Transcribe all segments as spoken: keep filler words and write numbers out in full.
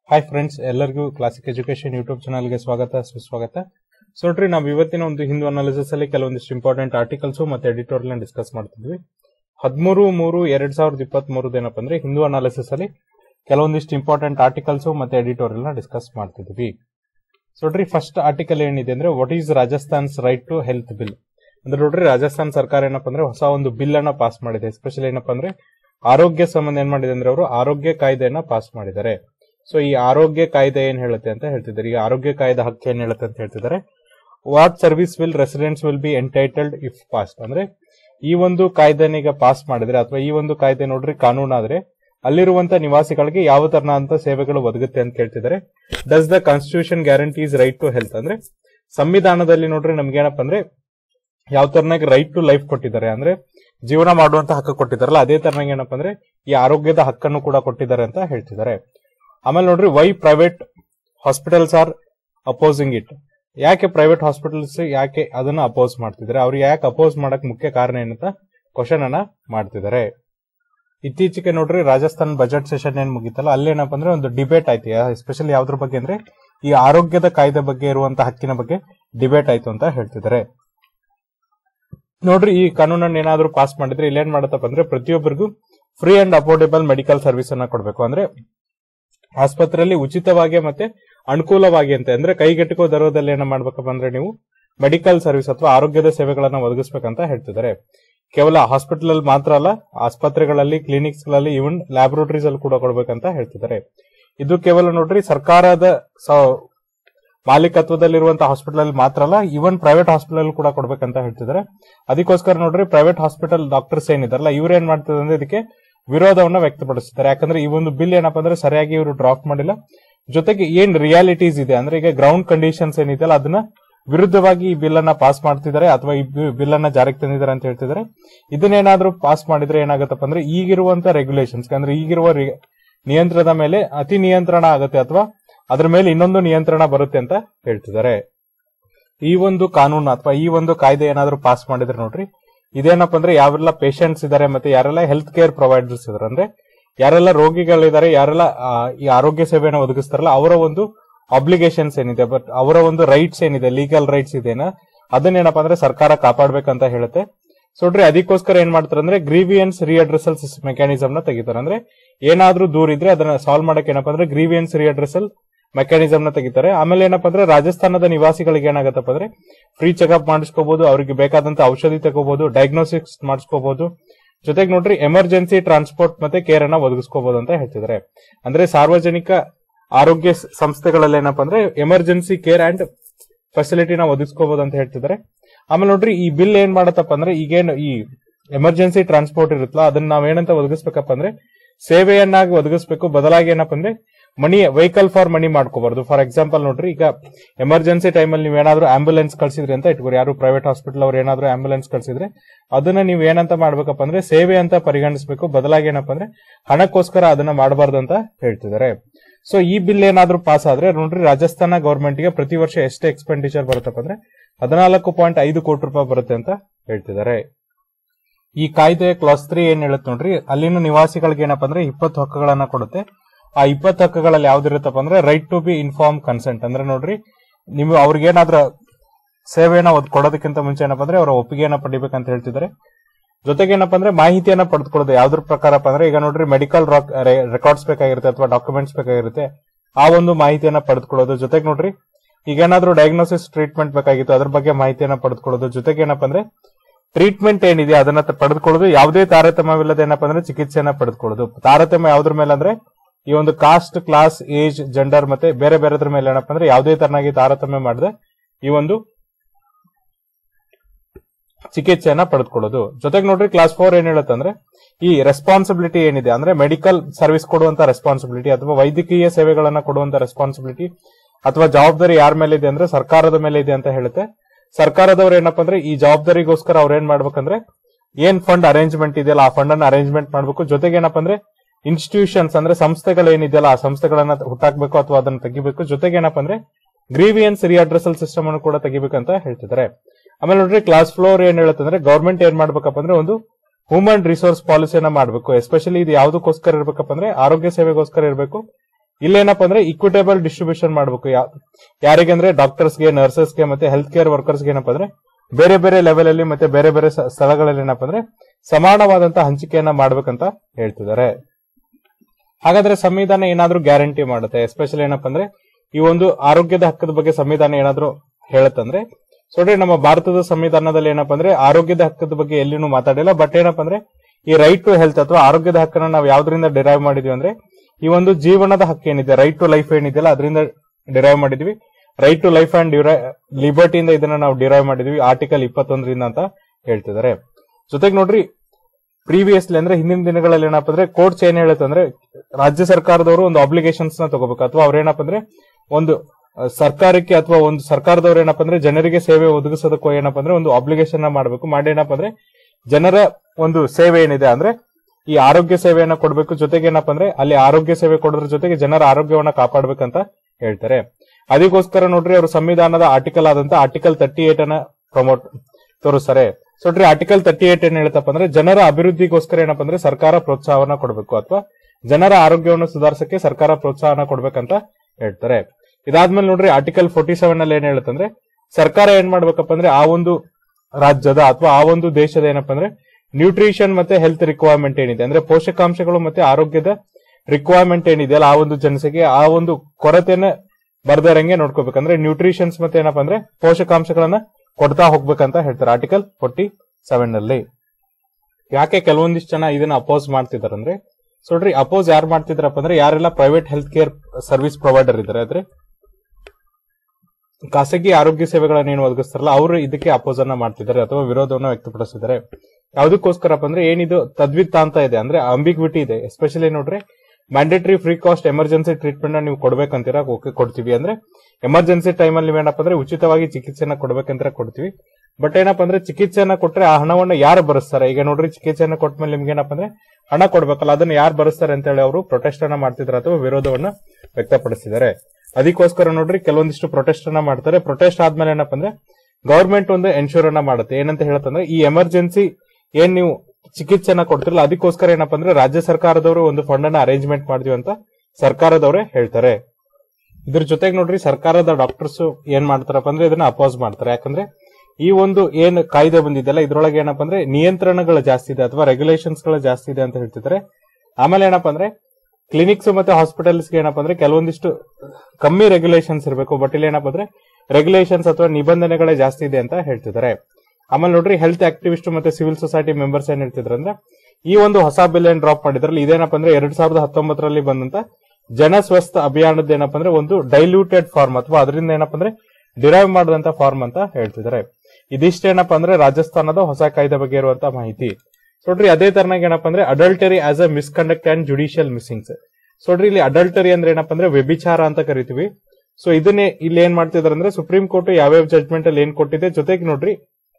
Hi friends, ಎಲ್ಲರಿಗೂ classic education YouTube ಚಾನಲ್ಗೆ ಸ್ವಾಗತ ಸುಸ್ವಾಗತ. ಸೊ ನೋಡ್ರಿ, ನಾವು ಇವತ್ತಿನ ಒಂದು ಹಿಂದೂ ಅನಾಲಿಸಿಸ್ ಅಲ್ಲಿ ಕೆಲವೊಂದಿಷ್ಟು ಇಂಪಾರ್ಟೆಂಟ್ ಆರ್ಟಿಕಲ್ಸ್ ಮತ್ತೆ ಎಡಿಟೋರಿಯಲ್ ಡಿಸ್ಕಸ್ ಮಾಡ್ತಿದ್ವಿ. ಹದಿಮೂರು ಮೂರು ಎರಡ್ ಸಾವಿರದ ಇಪ್ಪತ್ತ್ ಮೂರದ ಏನಪ್ಪ ಅಂದ್ರೆ ಹಿಂದೂ ಅನಾಲಿಸಿಸ್ ಅಲ್ಲಿ ಕೆಲವೊಂದಿಷ್ಟು ಇಂಪಾರ್ಟೆಂಟ್ ಆರ್ಟಿಕಲ್ಸ್ ಮತ್ತೆ ಎಡಿಟೋರಿಯಲ್ ನ ಡಿಸ್ಕಸ್ ಮಾಡ್ತಿದ್ವಿ. ಸೊ ನೋಡ್ರಿ, ಫಸ್ಟ್ ಆರ್ಟಿಕಲ್ ಏನಿದೆ ಅಂದ್ರೆ what is Rajasthan's right to health bill ಅಂದ್ರೆ ನೋಡ್ರಿ, ರಾಜಸ್ಥಾನ್ ಸರ್ಕಾರ ಏನಪ್ಪಾ ಅಂದ್ರೆ ಹೊಸ ಒಂದು ಬಿಲ್ ಅನ್ನ ಪಾಸ್ ಮಾಡಿದೆ. ಎಸ್ಪೆಷಲಿ ಏನಪ್ಪಾ ಅಂದ್ರೆ ಆರೋಗ್ಯ ಸಂಬಂಧ ಏನ್ ಮಾಡಿದೆ ಅಂದ್ರೆ ಅವರು ಆರೋಗ್ಯ ಕಾಯ್ದೆಯನ್ನ ಪಾಸ್ ಮಾಡಿದ್ದಾರೆ. ಸೊ ಈ ಆರೋಗ್ಯ ಕಾಯ್ದೆ ಏನ್ ಹೇಳುತ್ತೆ ಅಂತ ಹೇಳ್ತಿದ್ದಾರೆ. ಈ ಆರೋಗ್ಯ ಕಾಯ್ದೆ ಹಕ್ಕು ಏನ್ ಹೇಳುತ್ತೆ ಅಂತ ಹೇಳ್ತಿದ್ದಾರೆ. What service will residents will be entitled if pass ಅಂದ್ರೆ ಈ ಒಂದು ಕಾಯ್ದೆನೀಗ ಪಾಸ್ ಮಾಡಿದ್ರೆ ಅಥವಾ ಈ ಒಂದು ಕಾಯ್ದೆ ನೋಡ್ರಿ ಕಾನೂನಾದ್ರೆ ಅಲ್ಲಿರುವಂತ ನಿವಾಸಿಗಳಿಗೆ ಯಾವ ತರನಾದಂತ ಸೇವೆಗಳು ಒದಗುತ್ತೆ ಅಂತ ಹೇಳ್ತಿದ್ದಾರೆ. Does the constitution guarantees right to health ಅಂದ್ರೆ ಸಂವಿಧಾನದಲ್ಲಿ ನೋಡ್ರಿ ನಮ್ಗೆ ಏನಪ್ಪಾ ಅಂದ್ರೆ ಯಾವ ತರನಾಗಿ ರೈಟ್ ಟು ಲೈಫ್ ಕೊಟ್ಟಿದ್ದಾರೆ ಅಂದ್ರೆ ಜೀವನ ಮಾಡುವಂತ ಹಕ್ಕು ಕೊಟ್ಟಿದಾರಲ್ಲ, ಅದೇ ತರನಾಗಿ ಏನಪ್ಪಾ ಅಂದ್ರೆ ಈ ಆರೋಗ್ಯದ ಹಕ್ಕನ್ನು ಕೂಡ ಕೊಟ್ಟಿದ್ದಾರೆ ಅಂತ ಹೇಳ್ತಿದ್ದಾರೆ. ಆಮೇಲೆ ನೋಡ್ರಿ, why private hospitals are opposing it ಯಾಕೆ ಪ್ರೈವೇಟ್ ಹಾಸ್ಪಿಟಲ್ಸ್ ಯಾಕೆ ಅದನ್ನ ಅಪೋಸ್ ಮಾಡ್ತಿದ್ದಾರೆ, ಅವ್ರು ಯಾಕೆ ಅಪೋಸ್ ಮಾಡಕ್ ಮುಖ್ಯ ಕಾರಣ ಏನಂತ ಕ್ವಶನ್ ಅನ್ನ ಮಾಡ್ತಿದ್ದಾರೆ. ಇತ್ತೀಚೆಗೆ ನೋಡ್ರಿ ರಾಜಸ್ಥಾನ್ ಬಜೆಟ್ ಸೆಷನ್ ಏನ್ ಮುಗಿತಲ್ಲ, ಅಲ್ಲೇನಪ್ಪ ಅಂದ್ರೆ ಒಂದು ಡಿಬೇಟ್ ಆಯ್ತು. ಎಸ್ಪೆಷಲಿ ಯಾವ್ದ್ರ ಬಗ್ಗೆ ಅಂದ್ರೆ ಈ ಆರೋಗ್ಯದ ಕಾಯ್ದೆ ಬಗ್ಗೆ ಇರುವಂತಹ ಹಕ್ಕಿನ ಬಗ್ಗೆ ಡಿಬೇಟ್ ಆಯ್ತು ಅಂತ ಹೇಳ್ತಿದ್ದಾರೆ. ನೋಡ್ರಿ, ಈ ಕಾನೂನನ್ನ ಏನಾದ್ರೂ ಪಾಸ್ ಮಾಡಿದ್ರೆ ಇಲ್ಲೇನ್ ಮಾಡತ್ತಪ್ಪ ಅಂದ್ರೆ ಪ್ರತಿಯೊಬ್ಬರಿಗೂ free and affordable medical service ಅನ್ನ ಕೊಡಬೇಕು. ಅಂದ್ರೆ ಆಸ್ಪತ್ರೆಯಲ್ಲಿ ಉಚಿತವಾಗಿ ಮತ್ತೆ ಅನುಕೂಲವಾಗಿ ಅಂತ ಅಂದ್ರೆ ಕೈಗೆಟುಕುವ ದರದಲ್ಲಿ ಏನ ಮಾಡ್ಬೇಕಪ್ಪ ಅಂದ್ರೆ ನೀವು ಮೆಡಿಕಲ್ ಸರ್ವಿಸ್ ಅಥವಾ ಆರೋಗ್ಯದ ಸೇವೆಗಳನ್ನ ಒದಗಿಸಬೇಕಂತ ಹೇಳ್ತಿದ್ದಾರೆ. ಕೇವಲ ಹಾಸ್ಪಿಟಲ್ ಅಲ್ಲಿ ಮಾತ್ರ ಅಲ್ಲ, ಆಸ್ಪತ್ರೆಗಳಲ್ಲಿ, ಕ್ಲಿನಿಕ್ಸ್ ಗಳಲ್ಲಿ, ಇವನ್ ಲ್ಯಾಬೊರೇಟರೀಸ್ ಅಲ್ಲಿ ಕೂಡ ಕೊಡಬೇಕಂತ ಹೇಳ್ತಿದ್ದಾರೆ. ಇದು ಕೇವಲ ನೋಡ್ರಿ ಸರ್ಕಾರದ ಮಾಲೀಕತ್ವದಲ್ಲಿರುವಂತಹ ಹಾಸ್ಪಿಟಲ್ ಅಲ್ಲಿ ಮಾತ್ರ ಅಲ್ಲ, ಇವನ್ ಪ್ರೈವೇಟ್ ಹಾಸ್ಪಿಟಲ್ ಅಲ್ಲಿ ಕೂಡ ಕೊಡಬೇಕಂತ ಹೇಳ್ತಿದ್ದಾರೆ. ಅದಕ್ಕೋಸ್ಕರ ನೋಡ್ರಿ ಪ್ರೈವೇಟ್ ಹಾಸ್ಪಿಟಲ್ ಡಾಕ್ಟರ್ಸ್ ಏನಿದಾರಲ್ಲ ಇವ್ರು ಏನ್ ಮಾಡ್ತಿದ್ದಾರೆ ಅಂದ್ರೆ ಇದಕ್ಕೆ ವಿರೋಧವನ್ನ ವ್ಯಕ್ತಪಡಿಸುತ್ತಾರೆ. ಯಾಕಂದ್ರೆ ಈ ಒಂದು ಬಿಲ್ ಏನಪ್ಪಾ ಅಂದ್ರೆ ಸರಿಯಾಗಿ ಇವರು ಡ್ರಾಫ್ಟ್ ಮಾಡಿಲ್ಲ. ಜೊತೆಗೆ ಏನ್ ರಿಯಾಲಿಟೀಸ್ ಇದೆ ಅಂದ್ರೆ ಈಗ ಗ್ರೌಂಡ್ ಕಂಡೀಷನ್ಸ್ ಏನಿದೆಯಲ್ಲ ಅದನ್ನ ವಿರುದ್ಧವಾಗಿ ಈ ಬಿಲ್ ಅನ್ನ ಪಾಸ್ ಮಾಡ್ತಿದ್ದಾರೆ ಅಥವಾ ಈ ಬಿಲ್ ಅನ್ನ ಜಾರಿಗೆ ತಂದಿದ್ದಾರೆ ಅಂತ ಹೇಳ್ತಿದ್ದಾರೆ. ಇದನ್ನೇನಾದ್ರೂ ಪಾಸ್ ಮಾಡಿದ್ರೆ ಏನಾಗತ್ತಪ್ಪ ಅಂದ್ರೆ ಈಗಿರುವಂತ ರೆಗ್ಯುಲೇಷನ್ಸ್ ಅಂದ್ರೆ ಈಗಿರುವ ನಿಯಂತ್ರಣದ ಮೇಲೆ ಅತಿ ನಿಯಂತ್ರಣ ಆಗುತ್ತೆ ಅಥವಾ ಅದ್ರ ಮೇಲೆ ಇನ್ನೊಂದು ನಿಯಂತ್ರಣ ಬರುತ್ತೆ ಅಂತ ಹೇಳ್ತಿದ್ದಾರೆ. ಈ ಒಂದು ಕಾನೂನು ಅಥವಾ ಈ ಒಂದು ಕಾಯ್ದೆ ಏನಾದ್ರೂ ಪಾಸ್ ಮಾಡಿದ್ರೆ ನೋಡ್ರಿ ಇದೇನಪ್ಪ ಅಂದ್ರೆ ಯಾವೆಲ್ಲ ಪೇಷಂಟ್ಸ್ ಇದಾರೆ ಮತ್ತೆ ಯಾರೆಲ್ಲ ಹೆಲ್ತ್ ಕೇರ್ ಪ್ರೊವೈಡರ್ಸ್ ಇದಾರೆ ಅಂದ್ರೆ ಯಾರೆಲ್ಲ ರೋಗಿಗಳಿದ್ದಾರೆ, ಯಾರೆಲ್ಲ ಈ ಆರೋಗ್ಯ ಸೇವೆಯನ್ನು ಒದಗಿಸ್ತಾರಲ್ಲ ಅವರ ಒಂದು ಅಬ್ಲಿಗೇಷನ್ಸ್ ಏನಿದೆ, ಬಟ್ ಅವರ ಒಂದು ರೈಟ್ಸ್ ಏನಿದೆ, ಲೀಗಲ್ ರೈಟ್ಸ್ ಇದೆನಾ ಅದನ್ನೇನಪ್ಪ ಅಂದ್ರೆ ಸರ್ಕಾರ ಕಾಪಾಡಬೇಕಂತ ಹೇಳುತ್ತೆ. ಸೊ ನೋಡ್ರಿ, ಅದಕ್ಕೋಸ್ಕರ ಏನ್ ಮಾಡ್ತಾರೆ ಅಂದ್ರೆ ಗ್ರೀವಿಯನ್ಸ್ ರಿಅಡ್ರೆಸಲ್ ಮೆಕ್ಯಾನಿಸಮ್ ನ ತೆಗಿತಾರೆ. ಅಂದ್ರೆ ಏನಾದ್ರೂ ದೂರ ಇದ್ರೆ ಅದನ್ನ ಸಾಲ್ವ್ ಮಾಡಕ್ ಏನಪ್ಪಾ ಅಂದ್ರೆ ಗ್ರೀವಿಯನ್ಸ್ ರಿಅಡ್ರೆಸಲ್ ಮೆಕ್ಯಾನಿಸಮ್ ನ ತೆಗಿತಾರೆ. ಆಮೇಲೆ ಏನಪ್ಪಾ ಅಂದ್ರೆ ರಾಜಸ್ಥಾನದ ನಿವಾಸಿಗಳಿಗೆ ಏನಾಗತ್ತಪ್ಪ ಅಂದ್ರೆ ಫ್ರೀ ಚೆಕ್ಅಪ್ ಮಾಡಿಸ್ಕೋಬಹುದು, ಅವರಿಗೆ ಬೇಕಾದಂತ ಔಷಧಿ ತಗೋಬಹುದು, ಡಯಾಗ್ನೋಸಿಕ್ಸ್ ಮಾಡಿಸ್ಕೋಬಹುದು. ಜೊತೆಗೆ ನೋಡ್ರಿ ಎಮರ್ಜೆನ್ಸಿ ಟ್ರಾನ್ಸ್ಪೋರ್ಟ್ ಮತ್ತೆ ಕೇರ್ ಅನ್ನ ಒದಗಿಸ್ಕೋಬಹುದು ಅಂತ ಹೇಳ್ತಿದ್ದಾರೆ. ಅಂದ್ರೆ ಸಾರ್ವಜನಿಕ ಆರೋಗ್ಯ ಸಂಸ್ಥೆಗಳಲ್ಲಿ ಏನಪ್ಪಾ ಅಂದ್ರೆ ಎಮರ್ಜೆನ್ಸಿ ಕೇರ್ ಅಂಡ್ ಫೆಸಿಲಿಟಿನ ಒದಗಿಸ್ಕೋಬಹುದು ಅಂತ ಹೇಳ್ತಿದ್ದಾರೆ. ಆಮೇಲೆ ನೋಡ್ರಿ ಈ ಬಿಲ್ ಏನ್ ಮಾಡತ್ತಪ್ಪ ಅಂದ್ರೆ ಈಗೇನು ಈ ಎಮರ್ಜೆನ್ಸಿ ಟ್ರಾನ್ಸ್ಪೋರ್ಟ್ ಇರುತ್ತಲ್ಲ ಅದನ್ನ ನಾವೇನಂತ ಒದಗಿಸ್ಬೇಕಪ್ಪ ಅಂದ್ರೆ ಸೇವೆಯನ್ನಾಗಿ ಒದಗಿಸ್ಬೇಕು. ಬದಲಾಗಿ ಏನಪ್ಪ ಅಂದ್ರೆ ಮನಿ ವೆಹಿಕಲ್ ಫಾರ್ ಮನಿ ಮಾಡ್ಕೋಬಾರ್ದು. ಫಾರ್ ಎಕ್ಸಾಂಪಲ್ ನೋಡ್ರಿ, ಈಗ ಎಮರ್ಜೆನ್ಸಿ ಟೈಮಲ್ಲಿ ನೀವು ಏನಾದ್ರೂ ಆಂಬ್ಯುಲೆನ್ಸ್ ಕಳ್ಸಿದ್ರಿ ಅಂತ ಇಟ್ಕೋರಿ, ಯಾರು ಪ್ರೈವೇಟ್ ಹಾಸ್ಪಿಟಲ್ ಅವ್ರು ಏನಾದ್ರೂ ಆಂಬ್ಯುಲೆನ್ಸ್ ಕಳ್ಸಿದ್ರೆ ಅದನ್ನ ನೀವು ಏನಂತ ಮಾಡ್ಬೇಕಪ್ಪ ಅಂದ್ರೆ ಸೇವೆ ಅಂತ ಪರಿಗಣಿಸಬೇಕು. ಬದಲಾಗಿ ಏನಪ್ಪ ಅಂದ್ರೆ ಹಣಕ್ಕೋಸ್ಕರ ಅದನ್ನ ಮಾಡಬಾರ್ದು ಅಂತ ಹೇಳ್ತಿದ್ದಾರೆ. ಸೊ ಈ ಬಿಲ್ ಏನಾದ್ರೂ ಪಾಸ್ ಆದ್ರೆ ನೋಡ್ರಿ ರಾಜಸ್ಥಾನ ಗವರ್ಮೆಂಟ್ ಗೆ ಪ್ರತಿ ವರ್ಷ ಎಷ್ಟು ಎಕ್ಸ್ಪೆಂಡಿಚರ್ ಬರುತ್ತಪ್ಪ ಅಂದ್ರೆ ಹದಿನಾಲ್ಕು ಪಾಯಿಂಟ್ ಐದು ಕೋಟಿ ರೂಪಾಯಿ ಬರುತ್ತೆ ಅಂತ ಹೇಳ್ತಿದ್ದಾರೆ. ಈ ಕಾಯ್ದೆ ಕ್ಲಾಸ್ ತ್ರೀ ಏನ್ ಹೇಳುತ್ತೆ ನೋಡ್ರಿ, ಅಲ್ಲಿನ ನಿವಾಸಿಗಳಿಗೆ ಏನಪ್ಪಾ ಅಂದ್ರೆ ಇಪ್ಪತ್ತು ಹಕ್ಕುಗಳನ್ನ ಕೊಡುತ್ತೆ. ಆ ಇಪ್ಪತ್ತು ಹಕ್ಕುಗಳಲ್ಲಿ ಯಾವ್ದಿರುತ್ತಪ್ಪ ಅಂದ್ರೆ right to be inform consent ಅಂದ್ರೆ ನೋಡ್ರಿ ನೀವು ಅವ್ರಿಗೇನಾದ್ರೂ ಸೇವೆಯನ್ನ ಕೊಡೋದಕ್ಕಿಂತ ಮುಂಚೆ ಏನಪ್ಪಾ ಅಂದ್ರೆ ಅವರ ಒಪ್ಪಿಗೆಯನ್ನ ಪಡಿಬೇಕಂತ ಹೇಳ್ತಿದ್ದಾರೆ. ಜೊತೆಗೆ ಏನಪ್ಪಾ ಅಂದ್ರೆ ಮಾಹಿತಿಯನ್ನ ಪಡೆದುಕೊಳ್ಳೋದು ಯಾವ್ದ್ರ ಪ್ರಕಾರಪ್ಪ ಅಂದ್ರೆ ಈಗ ನೋಡ್ರಿ ಮೆಡಿಕಲ್ ರೆಕಾರ್ಡ್ಸ್ ಬೇಕಾಗಿರುತ್ತೆ ಅಥವಾ ಡಾಕ್ಯುಮೆಂಟ್ಸ್ ಬೇಕಾಗಿರುತ್ತೆ, ಆ ಒಂದು ಮಾಹಿತಿಯನ್ನ ಪಡೆದುಕೊಳ್ಳೋದು. ಜೊತೆಗೆ ನೋಡ್ರಿ ಈಗ ಏನಾದ್ರೂ ಡಯಾಗ್ನೋಸಿಸ್ ಟ್ರೀಟ್ಮೆಂಟ್ ಬೇಕಾಗಿತ್ತು ಅದ್ರ ಬಗ್ಗೆ ಮಾಹಿತಿಯನ್ನ ಪಡೆದುಕೊಳ್ಳೋದು. ಜೊತೆಗೆ ಏನಪ್ಪಾ ಅಂದ್ರೆ ಟ್ರೀಟ್ಮೆಂಟ್ ಏನಿದೆ ಅದನ್ನ ಪಡೆದುಕೊಳ್ಳೋದು, ಯಾವುದೇ ತಾರತಮ್ಯವಿಲ್ಲದೆ ಏನಪ್ಪಾ ಅಂದ್ರೆ ಚಿಕಿತ್ಸೆಯನ್ನ ಪಡೆದುಕೊಳ್ಳೋದು. ತಾರತಮ್ಯ ಯಾವ್ದ್ರ ಮೇಲೆ ಅಂದ್ರೆ ಈ ಒಂದು ಕಾಸ್ಟ್, ಕ್ಲಾಸ್, ಏಜ್, ಜೆಂಡರ್ ಮತ್ತೆ ಬೇರೆ ಬೇರೆದ್ರ ಮೇಲೆ ಏನಪ್ಪಾ ಅಂದ್ರೆ ಯಾವುದೇ ತರನಾಗಿ ತಾರತಮ್ಯ ಮಾಡದೆ ಈ ಒಂದು ಚಿಕಿತ್ಸೆಯನ್ನ ಪಡೆದುಕೊಳ್ಳೋದು. ಜೊತೆಗೆ ನೋಡ್ರಿ ಕ್ಲಾಸ್ ಫೋರ್ ಏನ್ ಹೇಳುತ್ತೆ ಅಂದ್ರೆ ಈ ರೆಸ್ಪಾನ್ಸಿಬಿಲಿಟಿ ಏನಿದೆ ಅಂದ್ರೆ ಮೆಡಿಕಲ್ ಸರ್ವಿಸ್ ಕೊಡುವಂತ ರೆಸ್ಪಾನ್ಸಿಬಿಲಿಟಿ ಅಥವಾ ವೈದ್ಯಕೀಯ ಸೇವೆಗಳನ್ನ ಕೊಡುವಂತ ರೆಸ್ಪಾನ್ಸಿಬಿಲಿಟಿ ಅಥವಾ ಜವಾಬ್ದಾರಿ ಯಾರ ಮೇಲೆ ಇದೆ ಅಂದ್ರೆ ಸರ್ಕಾರದ ಮೇಲೆ ಇದೆ ಅಂತ ಹೇಳುತ್ತೆ. ಸರ್ಕಾರದವ್ರು ಏನಪ್ಪಾ ಅಂದ್ರೆ ಈ ಜವಾಬ್ದಾರಿಗೋಸ್ಕರ ಅವ್ರು ಏನ್ ಮಾಡ್ಬೇಕಂದ್ರೆ ಏನ್ ಫಂಡ್ ಅರೇಂಜ್ಮೆಂಟ್ ಇದೆಯಲ್ಲ ಆ ಫಂಡ್ ಅನ್ನ ಅರೇಂಜ್ಮೆಂಟ್ ಮಾಡ್ಬೇಕು. ಜೊತೆಗೆ ಏನಪ್ಪಾ ಅಂದ್ರೆ ಇನ್ಸ್ಟಿಟ್ಯೂಷನ್ಸ್ ಅಂದ್ರೆ ಸಂಸ್ಥೆಗಳು ಏನಿದೆಯಲ್ಲ ಆ ಸಂಸ್ಥೆಗಳನ್ನ ಹುಟ್ಟಾಕ್ಬೇಕು ಅಥವಾ ಅದನ್ನ ತೆಗಿಬೇಕು. ಜೊತೆಗೆ ಏನಪ್ಪಾ ಅಂದ್ರೆ ಗ್ರೀವಿಯನ್ಸ್ ರಿಅಡ್ರೆಸಲ್ ಸಿಸ್ಟಮ್ ಅನ್ನು ಕೂಡ ತೆಗಿಬೇಕಂತ ಹೇಳ್ತಿದ್ದಾರೆ. ಆಮೇಲೆ ನೋಡ್ರಿ ಕ್ಲಾಸ್ ಫ್ಲೋರ್ ಏನ್ ಹೇಳುತ್ತೆ ಅಂದ್ರೆ ಗವರ್ಮೆಂಟ್ ಏನ್ ಮಾಡ್ಬೇಕಪ್ಪ ಅಂದ್ರೆ ಒಂದು ಹ್ಯೂಮನ್ ರಿಸೋರ್ಸ್ ಪಾಲಿಸಿಯನ್ನ ಮಾಡಬೇಕು. ಎಸ್ಪೆಷಲಿ ಇದು ಯಾವ್ದಕ್ಕೋಸ್ಕರ ಇರ್ಬೇಕಪ್ಪ ಅಂದ್ರೆ ಆರೋಗ್ಯ ಸೇವೆಗೋಸ್ಕರ ಇರಬೇಕು. ಇಲ್ಲೇನಪ್ಪ ಅಂದ್ರೆ ಇಕ್ವಿಟೇಬಲ್ ಡಿಸ್ಟ್ರಿಬ್ಯೂಷನ್ ಮಾಡಬೇಕು. ಯಾರಿಗೆ ಅಂದ್ರೆ ಡಾಕ್ಟರ್ಸ್ಗೆ, ನರ್ಸಸ್ಗೆ ಮತ್ತೆ ಹೆಲ್ತ್ ಕೇರ್ ವರ್ಕರ್ಸ್ಗೆ ಏನಪ್ಪ ಅಂದ್ರೆ ಬೇರೆ ಬೇರೆ ಲೆವೆಲ್ ಅಲ್ಲಿ ಮತ್ತೆ ಬೇರೆ ಬೇರೆ ಸ್ಥಳಗಳಲ್ಲಿ ಏನಪ್ಪ ಅಂದ್ರೆ ಸಮಾನವಾದಂತಹ ಹಂಚಿಕೆಯನ್ನ ಮಾಡ್ಬೇಕಂತ ಹೇಳ್ತಿದ್ದಾರೆ. ಹಾಗಾದ್ರೆ ಸಂವಿಧಾನ ಏನಾದ್ರೂ ಗ್ಯಾರಂಟಿ ಮಾಡುತ್ತೆ, ಎಸ್ಪೆಷಲಿ ಏನಪ್ಪ ಅಂದ್ರೆ ಈ ಒಂದು ಆರೋಗ್ಯದ ಹಕ್ಕದ ಬಗ್ಗೆ ಸಂವಿಧಾನ ಏನಾದ್ರೂ ಹೇಳುತ್ತಂದ್ರೆ, ನೋಡ್ರಿ ನಮ್ಮ ಭಾರತದ ಸಂವಿಧಾನದಲ್ಲಿ ಏನಪ್ಪ ಅಂದ್ರೆ ಆರೋಗ್ಯದ ಹಕ್ಕದ ಬಗ್ಗೆ ಎಲ್ಲಿನೂ ಮಾತಾಡಿಲ್ಲ. ಬಟ್ ಏನಪ್ಪ ಅಂದ್ರೆ ಈ ರೈಟ್ ಟು ಹೆಲ್ತ್ ಅಥವಾ ಆರೋಗ್ಯದ ಹಕ್ಕನ್ನ ನಾವು ಯಾವ್ದ್ರಿಂದ ಡಿರೈವ್ ಮಾಡಿದ್ವಿ ಅಂದ್ರೆ ಈ ಒಂದು ಜೀವನದ ಹಕ್ಕು ಏನಿದೆ, ರೈಟ್ ಟು ಲೈಫ್ ಏನಿದೆಯಲ್ಲ ಅದರಿಂದ ಡಿರೈವ್ ಮಾಡಿದ್ವಿ. ರೈಟ್ ಟು ಲೈಫ್ ಅಂಡ್ ಲಿಬರ್ಟಿಯಿಂದ ಇದನ್ನ ನಾವು ಡಿರೈವ್ ಮಾಡಿದ್ವಿ ಆರ್ಟಿಕಲ್ ಇಪ್ಪತ್ತೊಂದರಿಂದ ಅಂತ ಹೇಳ್ತಿದ್ದಾರೆ. ಜೊತೆಗೆ ನೋಡ್ರಿ ಪ್ರೀವಿಯಸ್ಲಿ ಅಂದ್ರೆ ಹಿಂದಿನ ದಿನಗಳಲ್ಲಿ ಏನಪ್ಪ ಅಂದ್ರೆ ಕೋರ್ಟ್ಸ್ ಏನ್ ಹೇಳುತ್ತೆ ಅಂದ್ರೆ ರಾಜ್ಯ ಸರ್ಕಾರದವರು ಒಂದು ಅಬ್ಲಿಗೇಷನ್ಸ್ ನ ತಗೋಬೇಕು, ಅಥವಾ ಅವ್ರೇನಪ್ಪ ಅಂದ್ರೆ ಒಂದು ಸರ್ಕಾರಕ್ಕೆ ಅಥವಾ ಒಂದು ಸರ್ಕಾರದವ್ರು ಏನಪ್ಪ ಅಂದ್ರೆ ಜನರಿಗೆ ಸೇವೆ ಒದಗಿಸೋದಕ್ಕೂ ಏನಪ್ಪ ಅಂದ್ರೆ ಒಂದು ಅಬ್ಲಿಗೇಷನ್ ನ ಮಾಡಬೇಕು. ಮಾಡಿ ಏನಪ್ಪ ಅಂದ್ರೆ ಜನರ ಒಂದು ಸೇವೆ ಏನಿದೆ ಅಂದ್ರೆ ಈ ಆರೋಗ್ಯ ಸೇವೆಯನ್ನ ಕೊಡಬೇಕು. ಜೊತೆಗೆ ಏನಪ್ಪ ಅಂದ್ರೆ ಅಲ್ಲಿ ಆರೋಗ್ಯ ಸೇವೆ ಕೊಡೋದ್ರ ಜೊತೆಗೆ ಜನರ ಆರೋಗ್ಯವನ್ನ ಕಾಪಾಡಬೇಕಂತ ಹೇಳ್ತಾರೆ. ಅದಕ್ಕೋಸ್ಕರ ನೋಡ್ರಿ ಅವರು ಸಂವಿಧಾನದ ಆರ್ಟಿಕಲ್ ಆದಂತ ಆರ್ಟಿಕಲ್ ತರ್ಟಿ ಏಟ್ ಅನ್ನ ಪ್ರಮೋಟ್ ತೋರಿಸ್ತಾರೆ. ಸೊ ನೋಡ್ರಿ ಆರ್ಟಿಕಲ್ ತರ್ಟಿ ಏಟ್ ಏನ್ ಹೇಳ್ತಪ್ಪ ಅಂದ್ರೆ ಜನರ ಅಭಿವೃದ್ಧಿಗೋಸ್ಕರ ಏನಪ್ಪ ಅಂದ್ರೆ ಸರ್ಕಾರ ಪ್ರೋತ್ಸಾಹವನ್ನ ಕೊಡಬೇಕು, ಅಥವಾ ಜನರ ಆರೋಗ್ಯವನ್ನು ಸುಧಾರಿಸಕ್ಕೆ ಸರ್ಕಾರ ಪ್ರೋತ್ಸಾಹನ ಕೊಡ್ಬೇಕಂತ ಹೇಳ್ತಾರೆ. ಇದಾದ್ಮೇಲೆ ನೋಡ್ರಿ ಆರ್ಟಿಕಲ್ ಫೋರ್ಟಿ ಸೆವೆನ್ ಅಲ್ಲಿ ಏನ್ ಹೇಳುತ್ತಂದ್ರೆ ಸರ್ಕಾರ ಏನ್ ಮಾಡ್ಬೇಕಪ್ಪ ಅಂದ್ರೆ ಆ ಒಂದು ರಾಜ್ಯದ ಅಥವಾ ಆ ಒಂದು ದೇಶದ ಏನಪ್ಪ ಅಂದ್ರೆ ನ್ಯೂಟ್ರಿಷನ್ ಮತ್ತೆ ಹೆಲ್ತ್ ರಿಕ್ವೈರ್ಮೆಂಟ್ ಏನಿದೆ ಅಂದ್ರೆ ಪೋಷಕಾಂಶಗಳು ಮತ್ತೆ ಆರೋಗ್ಯದ ರಿಕ್ವೈರ್ಮೆಂಟ್ ಏನಿದೆಯಲ್ಲ ಆ ಒಂದು ಜನಸಂಖ್ಯೆಗೆ ಆ ಒಂದು ಕೊರತೆಯನ್ನ ಬರ್ದರಂಗೆ ನೋಡ್ಕೋಬೇಕಂದ್ರೆ ನ್ಯೂಟ್ರಿಷನ್ಸ್ ಮತ್ತೆ ಏನಪ್ಪ ಅಂದ್ರೆ ಪೋಷಕಾಂಶಗಳನ್ನ ಕೊಡ್ತಾ ಹೋಗ್ಬೇಕಂತ ಹೇಳ್ತಾರೆ ಆರ್ಟಿಕಲ್ ಫೋರ್ಟಿ ಸೆವೆನ್ ನಲ್ಲಿ. ಯಾಕೆ ಕೆಲವೊಂದಿಷ್ಟು ಜನ ಇದನ್ನ ಅಪೋಸ್ ಮಾಡ್ತಿದಾರೆ ಅಂದ್ರೆ, ಸೊ ನೋಡ್ರಿ ಅಪೋಸ್ ಯಾರು ಮಾಡ್ತಿದಾರಪ್ಪ ಅಂದ್ರೆ ಯಾರೆಲ್ಲ private health care service provider ಇದಾರೆ ಅಂದ್ರೆ ಖಾಸಗಿ ಆರೋಗ್ಯ ಸೇವೆಗಳನ್ನ ಏನು ಒದಗಿಸ್ತಾರಲ್ಲ ಅವರು ಇದಕ್ಕೆ ಅಪೋಸ್ ಅನ್ನ ಮಾಡ್ತಿದ್ದಾರೆ ಅಥವಾ ವಿರೋಧವನ್ನ ವ್ಯಕ್ತಪಡಿಸಿದ್ದಾರೆ. ಯಾವುದಕ್ಕೋಸ್ಕರಪ್ಪ ಅಂದ್ರೆ ಏನಿದು ತದ್ವಿತ್ತಾಂತ ಇದೆ ಅಂದ್ರೆ ಅಂಬಿಗ್ವಿಟಿ ಇದೆ. ಎಸ್ಪೆಷಲಿ ನೋಡ್ರಿ mandatory free cost emergency treatment ನ ನೀವು ಕೊಡ್ಬೇಕಂತೀರಾ, ಓಕೆ ಕೊಡ್ತೀವಿ ಅಂದ್ರೆ ಎಮರ್ಜೆನ್ಸಿ ಟೈಮಲ್ಲಿ ನೀವೇನಪ್ಪ ಅಂದ್ರೆ ಉಚಿತವಾಗಿ ಚಿಕಿತ್ಸೆನ ಕೊಡ್ಬೇಕಂತ ಕೊಡ್ತೀವಿ. ಬಟ್ ಏನಪ್ಪ ಅಂದ್ರೆ ಚಿಕಿತ್ಸೆಯನ್ನ ಕೊಟ್ರೆ ಆ ಹಣವನ್ನ ಯಾರು ಭರಿಸ್ತಾರೆ? ಈಗ ನೋಡ್ರಿ ಚಿಕಿತ್ಸೆಯನ್ನ ಕೊಟ್ಮೇಲೆ ನಿಮ್ಗೆ ಏನಪ್ಪ ಅಂದ್ರೆ ಹಣ ಕೊಡ್ಬೇಕಲ್ಲ, ಅದನ್ನ ಯಾರು ಭರಿಸ್ತಾರೆ ಅಂತ ಹೇಳಿ ಅವರು ಪ್ರೊಟೆಸ್ಟ್ ಅನ್ನ ಮಾಡ್ತಿದ್ದಾರೆ ಅಥವಾ ವಿರೋಧವನ್ನ ವ್ಯಕ್ತಪಡಿಸಿದ್ದಾರೆ. ಅದಕ್ಕೋಸ್ಕರ ನೋಡ್ರಿ ಕೆಲವೊಂದಿಷ್ಟು ಪ್ರೊಟೆಸ್ಟ್ ಅನ್ನ ಮಾಡ್ತಾರೆ. ಪ್ರೊಟೆಸ್ಟ್ ಆದ್ಮೇಲೆ ಏನಪ್ಪ ಅಂದ್ರೆ ಗವರ್ಮೆಂಟ್ ಒಂದು ಎನ್ಶೂರ್ ಅನ್ನ ಮಾಡುತ್ತೆ. ಏನಂತ ಹೇಳುತ್ತಂದ್ರೆ ಈ ಎಮರ್ಜೆನ್ಸಿ ಏನ್ ನೀವು ಚಿಕಿತ್ಸೆನ ಕೊಡ್ತಿರಲ್ಲ ಅದಕ್ಕೋಸ್ಕರ ಏನಪ್ಪ ಅಂದ್ರೆ ರಾಜ್ಯ ಸರ್ಕಾರದವರು ಒಂದು ಫಂಡ್ ಅನ್ನ ಅರೇಂಜ್ಮೆಂಟ್ ಮಾಡಿದ್ವಿ ಅಂತ ಸರ್ಕಾರದವರೇ ಹೇಳ್ತಾರೆ. ಇದ್ರ ಜೊತೆಗೆ ನೋಡ್ರಿ ಸರ್ಕಾರದ ಡಾಕ್ಟರ್ಸ್ ಏನ್ ಮಾಡ್ತಾರಪ್ಪ ಅಂದ್ರೆ ಇದನ್ನ ಅಪೋಸ್ ಮಾಡ್ತಾರೆ. ಯಾಕಂದ್ರೆ ಈ ಒಂದು ಏನ್ ಕಾಯ್ದೆ ಬಂದಿದೆಯಲ್ಲ ಇದ್ರೊಳಗೆ ಏನಪ್ಪ ಅಂದ್ರೆ ನಿಯಂತ್ರಣಗಳು ಜಾಸ್ತಿ ಇದೆ ಅಥವಾ ರೆಗ್ಯುಲೇಷನ್ಸ್ ಗಳು ಜಾಸ್ತಿ ಇದೆ ಅಂತ ಹೇಳ್ತಿದ್ದಾರೆ. ಆಮೇಲೆ ಏನಪ್ಪ ಅಂದ್ರೆ ಕ್ಲಿನಿಕ್ಸ್ ಮತ್ತೆ ಹಾಸ್ಪಿಟಲ್ಸ್ ಏನಪ್ಪ ಅಂದ್ರೆ ಕೆಲವೊಂದಿಷ್ಟು ಕಮ್ಮಿ ರೆಗ್ಯುಲೇಷನ್ಸ್ ಇರಬೇಕು, ಬಟ್ ಇಲ್ಲಿ ಏನಪ್ಪ ಅಂದ್ರೆ ರೆಗ್ಯುಲೇಷನ್ಸ್ ಅಥವಾ ನಿಬಂಧನೆಗಳೇ ಜಾಸ್ತಿ ಇದೆ ಅಂತ ಹೇಳ್ತಿದ್ದಾರೆ. ಆಮೇಲೆ ನೋಡ್ರಿ ಹೆಲ್ತ್ ಆಕ್ಟಿವಿಸ್ಟ್ ಮತ್ತೆ ಸಿವಿಲ್ ಸೊಸೈಟಿ ಮೆಂಬರ್ಸ್ ಏನ್ ಹೇಳ್ತಿದ್ರು ಅಂದ್ರೆ ಈ ಒಂದು ಹೊಸ ಬಿಲ್ ಏನ್ ಡ್ರಾಪ್ ಮಾಡಿದ್ರಲ್ಲಿ ಇದೇನಪ್ಪ ಅಂದ್ರೆ ಎರಡ್ ಸಾವಿರದ ಹತ್ತೊಂಬತ್ತರಲ್ಲಿ ಬಂದಂತ ಜನ ಸ್ವಸ್ಥ ಅಭಿಯಾನದ ಏನಪ್ಪ ಅಂದ್ರೆ ಒಂದು ಡೈಲ್ಯೂಟೆಡ್ ಫಾರ್ಮ್ ಅಥವಾ ಅದರಿಂದ ಏನಪ್ಪ ಅಂದ್ರೆ ಡಿರೈವ್ ಮಾಡಿದಂತ ಫಾರ್ಮ್ ಅಂತ ಹೇಳ್ತಿದ್ದಾರೆ. ಇದಿಷ್ಟೇನಪ್ಪ ಅಂದ್ರೆ ರಾಜಸ್ಥಾನದ ಹೊಸ ಕಾಯ್ದೆ ಬಗ್ಗೆ ಇರುವಂತ ಮಾಹಿತಿ. ನೋಡ್ರಿ ಅದೇ ತರನಾಗಿ ಏನಪ್ಪ ಅಂದ್ರೆ adultery as a misconduct and judicial missings. ನೋಡ್ರಿ ಇಲ್ಲಿ ಅಡಲ್ಟರಿ ಅಂದ್ರೆ ಏನಪ್ಪ ಅಂದ್ರೆ ವ್ಯಭಿಚಾರ ಅಂತ ಕರಿತೀವಿ. ಸೊ ಇದನ್ನೇ ಇಲ್ಲಿ ಏನ್ ಮಾಡ್ತಿದಾರೆ ಅಂದ್ರೆ ಸುಪ್ರೀಂ ಕೋರ್ಟ್ ಯಾವ್ಯಾವ ಜಡ್ಜ್ಮೆಂಟ್ ಅಲ್ಲಿ ಏನ್ ಕೊಟ್ಟಿದೆ, ಜೊತೆಗೆ ನೋಡ್ರಿ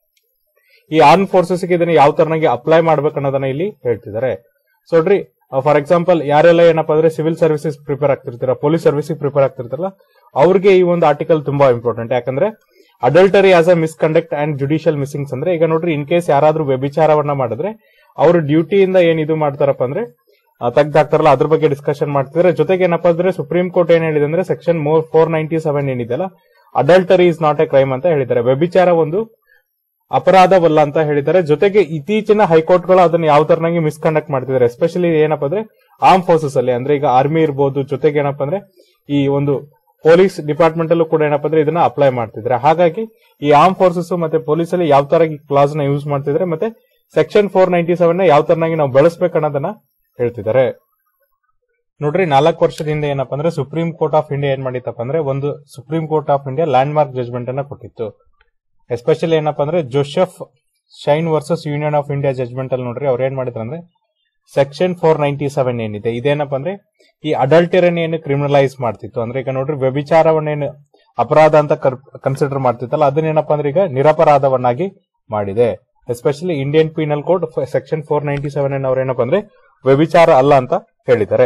ಈ ಆರ್ಮ್ ಫೋರ್ಸಸ್ ಇದನ್ನ ಯಾವ ತರನಾಗಿ ಅಪ್ಲೈ ಮಾಡ್ಬೇಕು ಅನ್ನೋದನ್ನ ಇಲ್ಲಿ ಹೇಳ್ತಿದ್ದಾರೆ. ಸೊ ನೋಡ್ರಿ ಫಾರ್ ಎಕ್ಸಾಂಪಲ್ ಯಾರೆಲ್ಲ ಏನಪ್ಪಾ ಅಂದ್ರೆ ಸಿವಿಲ್ ಸರ್ವಿಸಸ್ ಪ್ರಿಪೇರ್ ಆಗ್ತಿರ್ತೀರ, ಪೊಲೀಸ್ ಸರ್ವಿಸ್ ಪ್ರಿಪೇರ್ ಆಗ್ತಿರ್ತಾರಲ್ಲ ಅವ್ರಿಗೆ ಈ ಒಂದು ಆರ್ಟಿಕಲ್ ತುಂಬಾ ಇಂಪಾರ್ಟೆಂಟ್. ಯಾಕಂದ್ರೆ adultery as a misconduct and judicial missings ಅಂದ್ರೆ ಈಗ ನೋಡ್ರಿ ಇನ್ ಕೇಸ್ ಯಾರಾದ್ರೂ ವ್ಯಭಿಚಾರವನ್ನ ಮಾಡಿದ್ರೆ ಅವ್ರ ಡ್ಯೂಟಿಯಿಂದ ಏನ್ ಇದು ಮಾಡ್ತಾರಪ್ಪ ಅಂದ್ರೆ ತೆಗ್ದಾಕ್ತಾರಲ್ಲ ಅದ್ರ ಬಗ್ಗೆ ಡಿಸ್ಕಷನ್ ಮಾಡ್ತಿದ್ರೆ. ಜೊತೆಗೆ ಏನಪ್ಪಾ ಅಂದ್ರೆ ಸುಪ್ರೀಂ ಕೋರ್ಟ್ ಏನ್ ಹೇಳಿದೆ ಅಂದ್ರೆ ಸೆಕ್ಷನ್ ಫೋರ್ ನೈಂಟಿ ಸೆವೆನ್ ಏನಿದೆಯಲ್ಲ adultery is not a crime ಅಂತ ಹೇಳಿದ್ದಾರೆ. ವ್ಯಭಿಚಾರ ಒಂದು ಅಪರಾಧವಲ್ಲ ಅಂತ ಹೇಳಿದ್ದಾರೆ. ಜೊತೆಗೆ ಇತ್ತೀಚಿನ ಹೈಕೋರ್ಟ್ ಗಳು ಅದನ್ನ ಯಾವ ತರನಾಗಿ ಮಿಸ್ಕಂಡಕ್ಟ್ ಮಾಡ್ತಿದ್ದಾರೆ, ಎಸ್ಪೆಷಲಿ ಏನಪ್ಪಾ ಅಂದ್ರೆ ಆರ್ಮ್ ಫೋರ್ಸಸ್ ಅಲ್ಲಿ ಅಂದ್ರೆ ಈಗ ಆರ್ಮಿ ಇರ್ಬೋದು, ಜೊತೆಗೆ ಏನಪ್ಪಾ ಅಂದ್ರೆ ಈ ಒಂದು ಪೊಲೀಸ್ ಡಿಪಾರ್ಟ್ಮೆಂಟ್ ಅಲ್ಲೂ ಕೂಡ ಏನಪ್ಪಾ ಅಂದ್ರೆ ಇದನ್ನ ಅಪ್ಲೈ ಮಾಡ್ತಿದ್ರೆ. ಹಾಗಾಗಿ ಈ ಆರ್ಮ್ ಫೋರ್ಸಸ್ ಮತ್ತೆ ಪೊಲೀಸ್ ಅಲ್ಲಿ ಯಾವ ತರ ಕ್ಲಾಸ್ ನ ಯೂಸ್ ಮಾಡ್ತಿದ್ರೆ ಮತ್ತೆ ಸೆಕ್ಷನ್ ಫೋರ್ ನೈಂಟಿ ಸೆವೆನ್ ನ ಯಾವ ತರನಾಗಿ ನಾವು ಬೆಳೆಸಬೇಕು ಅನ್ನೋದನ್ನ ಹೇಳ್ತಿದ್ದಾರೆ. ನೋಡ್ರಿ ನಾಲ್ಕು ವರ್ಷದಿಂದ ಏನಪ್ಪಾ ಅಂದ್ರೆ ಸುಪ್ರೀಂ ಕೋರ್ಟ್ ಆಫ್ ಇಂಡಿಯಾ ಏನ್ ಮಾಡಿತ್ತಪ್ಪ ಅಂದ್ರೆ ಒಂದು Supreme Court of India landmark judgment ಅನ್ನ ಕೊಟ್ಟಿತ್ತು. ಎಸ್ಪೆಷಲಿ ಏನಪ್ಪಾ ಅಂದ್ರೆ Joseph Shine versus Union of India judgment ಅಲ್ಲಿ ನೋಡ್ರಿ ಅವ್ರು ಏನ್ ಮಾಡಿದ್ರು ಅಂದ್ರೆ ಸೆಕ್ಷನ್ ಫೋರ್ ನೈಂಟಿ ಸೆವೆನ್ ಏನಿದೆ ಇದೇನಪ್ಪ ಅಂದ್ರೆ ಈ ಅಡಲ್ಟರಿನ ಏನು ಕ್ರಿಮಿನಲೈಸ್ ಮಾಡ್ತಿತ್ತು ಅಂದ್ರೆ ಈಗ ನೋಡ್ರಿ ವ್ಯಭಿಚಾರವನ್ನೇನು ಅಪರಾಧ ಅಂತ ಕನ್ಸಿಡರ್ ಮಾಡ್ತಿತ್ತಲ್ಲ ಅದನ್ನೇನಪ್ಪ ಅಂದ್ರೆ ಈಗ ನಿರಪರಾಧವನ್ನಾಗಿ ಮಾಡಿದೆ. Especially Indian Penal Code section four ninety seven ಅನ್ನು ಅವ್ರು ಏನಪ್ಪಾ ಅಂದ್ರೆ ವ್ಯಭಿಚಾರ ಅಲ್ಲ ಅಂತ ಹೇಳಿದ್ದಾರೆ.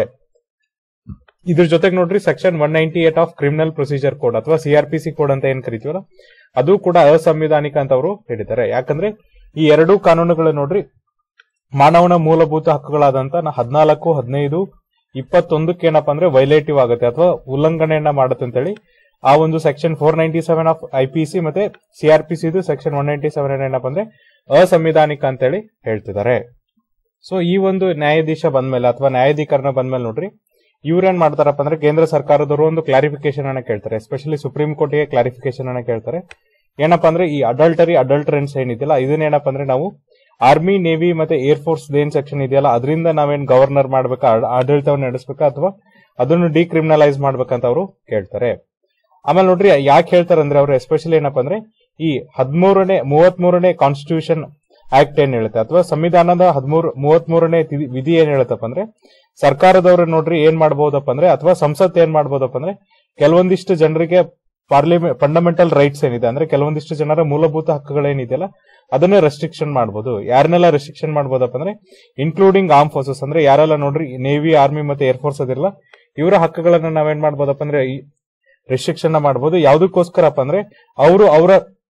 ಇದ್ರ ಜೊತೆಗೆ ನೋಡ್ರಿ section one ninety eight of criminal procedure code ಅಥವಾ ಸಿಆರ್ಪಿಸಿ ಕೋಡ್ ಅಂತ ಏನ್ ಕರಿತೀವಲ್ಲ ಅದು ಕೂಡ ಅಸಂವಿಧಾನಿಕ ಅಂತ ಅವರು ಹೇಳಿದ್ದಾರೆ. ಯಾಕಂದ್ರೆ ಈ ಎರಡೂ ಕಾನೂನುಗಳು ನೋಡ್ರಿ ಮಾನವನ ಮೂಲಭೂತ ಹಕ್ಕುಗಳಾದಂತ ಹದಿನಾಲ್ಕು ಹದಿನೈದು ಇಪ್ಪತ್ತೊಂದಕ್ಕೆ ಏನಪ್ಪಾ ಅಂದ್ರೆ ವೈಲೇಟಿವ್ ಆಗುತ್ತೆ ಅಥವಾ ಉಲ್ಲಂಘನೆಯನ್ನ ಮಾಡುತ್ತೆ ಅಂತ ಹೇಳಿ ಆ ಒಂದು section four ninety seven of IPC ಮತ್ತೆ ಸಿಆರ್ಪಿಸಿ ಇದು ಸೆಕ್ಷನ್ ಒನ್ ನೈಂಟಿ ಸೆವೆನ್ ಏನಪ್ಪಾ ಅಂದ್ರೆ ಅಸಂವಿಧಾನಿಕ ಅಂತ ಹೇಳಿ ಹೇಳ್ತಿದ್ದಾರೆ. ಸೊ ಈ ಒಂದು ನ್ಯಾಯಾಧೀಶ ಬಂದ್ಮೇಲೆ ಅಥವಾ ನ್ಯಾಯಾಧೀಕರಣ ಬಂದ್ಮೇಲೆ ನೋಡ್ರಿ ಇವ್ರೇನ್ ಮಾಡ್ತಾರಪ್ಪ ಅಂದ್ರೆ ಕೇಂದ್ರ ಸರ್ಕಾರದವರು ಒಂದು ಕ್ಲಾರಿಫಿಕೇಶನ್ ಅನ್ನ ಕೇಳ್ತಾರೆ. ಎಸ್ಪೆಷಲಿ ಸುಪ್ರೀಂ ಕೋರ್ಟ್ಗೆ ಕ್ಲಾರಿಫಿಕೇಶನ್ ಅನ್ನ ಕೇಳ್ತಾರೆ. ಏನಪ್ಪಾ ಅಂದ್ರೆ ಈ ಅಡಲ್ಟರಿ ಅಡಲ್ಟರೆನ್ಸ್ ಏನಿದೆಯಲ್ಲ ಇದನ್ನೇನಪ್ಪ ಅಂದ್ರೆ ನಾವು ಆರ್ಮಿ ನೇವಿ ಮತ್ತೆ ಏರ್ ಫೋರ್ಸ್ ಏನ್ ಸೆಕ್ಷನ್ ಇದೆಯಲ್ಲ ಅದರಿಂದ ನಾವೇನ್ ಗವರ್ನರ್ ಮಾಡ್ಬೇಕಾ ಆಡಳಿತವನ್ನು ನಡೆಸಬೇಕಾ ಅಥವಾ ಅದನ್ನು ಡಿಕ್ರಿಮಿನಲೈಸ್ ಮಾಡ್ಬೇಕಂತ ಅವರು ಕೇಳ್ತಾರೆ. ಆಮೇಲೆ ನೋಡ್ರಿ ಯಾಕೆ ಹೇಳ್ತಾರೆ ಅಂದ್ರೆ ಅವರು ಎಸ್ಪೆಷಲಿ ಏನಪ್ಪಾ ಅಂದ್ರೆ ಈ ಹದಿಮೂರನೇ ಮೂವತ್ ಮೂರನೇ ಕಾನ್ಸ್ಟಿಟ್ಯೂಷನ್ ಆಕ್ಟ್ ಏನ್ ಹೇಳುತ್ತೆ ಅಥವಾ ಸಂವಿಧಾನದ ಹದಿಮೂರು ಮೂವತ್ ಮೂರನೇ ವಿಧಿ ಏನ್ ಹೇಳುತ್ತಪ್ಪ ಅಂದ್ರೆ ಸರ್ಕಾರದವರು ನೋಡ್ರಿ ಏನ್ ಮಾಡಬಹುದಪ್ಪ ಅಂದ್ರೆ ಅಥವಾ ಸಂಸತ್ ಏನ್ ಮಾಡಬಹುದಪ್ಪ ಅಂದ್ರೆ ಕೆಲವೊಂದಿಷ್ಟು ಜನರಿಗೆ ಪಾರ್ಲಿಮೆಂಟ್ ಫಂಡಮೆಂಟಲ್ ರೈಟ್ಸ್ ಏನಿದೆ ಅಂದ್ರೆ ಕೆಲವೊಂದಿಷ್ಟು ಜನರ ಮೂಲಭೂತ ಹಕ್ಕುಗಳೇನಿದೆಯಲ್ಲ ಅದನ್ನೇ ರೆಸ್ಟ್ರಿಕ್ಷನ್ ಮಾಡಬಹುದು. ಯಾರನ್ನೆಲ್ಲ ರೆಸ್ಟ್ರಿಕ್ಷನ್ ಮಾಡಬಹುದಪ್ಪ ಅಂದ್ರೆ ಇನ್ಕ್ಲೂಡಿಂಗ್ ಆರ್ಮ್ ಫೋರ್ಸಸ್ ಅಂದ್ರೆ ಯಾರೆಲ್ಲ ನೋಡ್ರಿ ನೇವಿ ಆರ್ಮಿ ಮತ್ತೆ ಏರ್ ಫೋರ್ಸ್ ಅದಿರಲ್ಲ ಇವರ ಹಕ್ಕುಗಳನ್ನ ನಾವೇನ್ ಮಾಡಬಹುದಪ್ಪ ಅಂದ್ರೆ ರೆಸ್ಟ್ರಿಕ್ಷನ್ ಮಾಡಬಹುದು. ಯಾವ್ದಕ್ಕೋಸ್ಕರಪ್ಪ ಅಂದ್ರೆ ಅವರು ಅವರ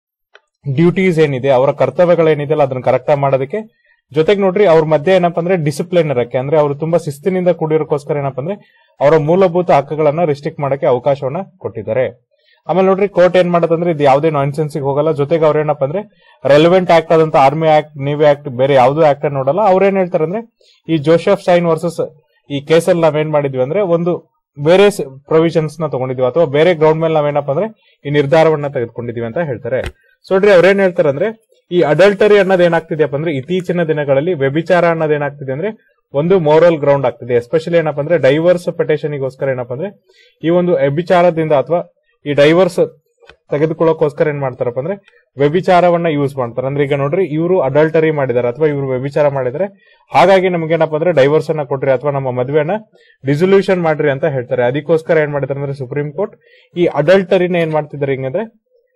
ಡ್ಯೂಟೀಸ್ ಏನಿದೆ ಅವರ ಕರ್ತವ್ಯಗಳೇನಿದೆಯಲ್ಲ ಅದನ್ನ ಕರೆಕ್ಟ್ ಆಗಿ ಮಾಡೋದಕ್ಕೆ, ಜೊತೆಗೆ ನೋಡ್ರಿ ಅವ್ರ ಮಧ್ಯೆ ಏನಪ್ಪಾ ಅಂದ್ರೆ ಡಿಸಿಪ್ಲಿನ್ ಇರಕ್ಕೆ ಅಂದ್ರೆ ಅವರು ತುಂಬಾ ಶಿಸ್ತಿನಿಂದ ಕೂಡಿರೋಕ್ಕೋಸ್ಕರ ಏನಪ್ಪಾ ಅಂದ್ರೆ ಅವರ ಮೂಲಭೂತ ಹಕ್ಕುಗಳನ್ನ ರಿಸ್ಟ್ರಿಕ್ಟ್ ಮಾಡಕ್ಕೆ ಅವಕಾಶವನ್ನ ಕೊಟ್ಟಿದ್ದಾರೆ. ಆಮೇಲೆ ನೋಡ್ರಿ ಕೋರ್ಟ್ ಏನ್ ಮಾಡತ್ತಂದ್ರೆ ಇದು ಯಾವುದೇ ನಾನ್ಸೆನ್ಸ್ ಹೋಗಲ್ಲ. ಜೊತೆಗೆ ಅವ್ರೇನಪ್ಪ ಅಂದ್ರೆ ರೆಲೆವೆಂಟ್ ಆಕ್ಟ್ ಆದಂತ ಆರ್ಮಿ ಆಕ್ಟ್ ನೇವಿ ಆಕ್ಟ್ ಬೇರೆ ಯಾವ್ದು ಆಕ್ಟ್ ಅನ್ನು ನೋಡಲ್ಲ. ಅವ್ರೇನ್ ಹೇಳ್ತಾರೆ ಅಂದ್ರೆ ಈ ಜೋಸೆಫ್ ಸೈನ್ ವರ್ಸಸ್ ಈ ಕೇಸಲ್ಲಿ ನಾವೇನ್ ಮಾಡಿದ್ವಿ ಅಂದ್ರೆ ಒಂದು ಬೇರೆ ಪ್ರೊವಿಷನ್ಸ್ ನ ತಗೊಂಡಿದ್ವಿ ಅಥವಾ ಬೇರೆ ಗ್ರೌಂಡ್ ಮೇಲೆ ನಾವೇನಪ್ಪ ಅಂದ್ರೆ ಈ ನಿರ್ಧಾರವನ್ನ ತೆಗೆದುಕೊಂಡಿದೀವಿ ಅಂತ ಹೇಳ್ತಾರೆ. ಸೊ ನೋಡ್ರಿ ಅವ್ರೇನ್ ಹೇಳ್ತಾರೆ ಅಂದ್ರೆ ಈ ಅಡಲ್ಟರಿ ಅನ್ನೋದು ಏನಾಗ್ತಿದೆಯಪ್ಪ ಅಂದ್ರೆ ಇತ್ತೀಚಿನ ದಿನಗಳಲ್ಲಿ ವ್ಯಭಿಚಾರ ಅನ್ನೋದು ಏನಾಗ್ತಿದೆ ಅಂದ್ರೆ ಒಂದು ಮೋರಲ್ ಗ್ರೌಂಡ್ ಆಗ್ತಿದೆ. ಎಸ್ಪೆಷಲಿ ಏನಪ್ಪಾ ಅಂದ್ರೆ ಡೈವರ್ಸ್ ಪೆಟಿಷನ್ಗೋಸ್ಕರ ಏನಪ್ಪಾ ಅಂದ್ರೆ ಈ ಒಂದು ವ್ಯಭಿಚಾರದಿಂದ ಅಥವಾ ಈ ಡೈವರ್ಸ್ ತೆಗೆದುಕೊಳ್ಳೋಕೋಸ್ಕರ ಏನ್ ಮಾಡ್ತಾರಪ್ಪ ಅಂದ್ರೆ ವ್ಯಭಿಚಾರವನ್ನ ಯೂಸ್ ಮಾಡ್ತಾರೆ. ಅಂದ್ರೆ ಈಗ ನೋಡ್ರಿ ಇವರು ಅಡಲ್ಟರಿ ಮಾಡಿದಾರೆ ಅಥವಾ ಇವರು ವ್ಯಭಿಚಾರ ಮಾಡಿದ್ರೆ ಹಾಗಾಗಿ ನಮ್ಗೇನಪ್ಪ ಅಂದ್ರೆ ಡೈವರ್ಸ್ ಅನ್ನ ಕೊಟ್ರಿ ಅಥವಾ ನಮ್ಮ ಮದುವೆನ ಡಿಸೊಲ್ಯೂಷನ್ ಮಾಡ್ರಿ ಅಂತ ಹೇಳ್ತಾರೆ. ಅದಕ್ಕೋಸ್ಕರ ಏನ್ ಮಾಡಿದಾರೆ ಅಂದ್ರೆ ಸುಪ್ರೀಂ ಕೋರ್ಟ್ ಈ ಅಡಲ್ಟರಿನ ಏನ್ ಮಾಡ್ತಿದ್ದಾರೆ ಹಿಂಗಂದ್ರೆ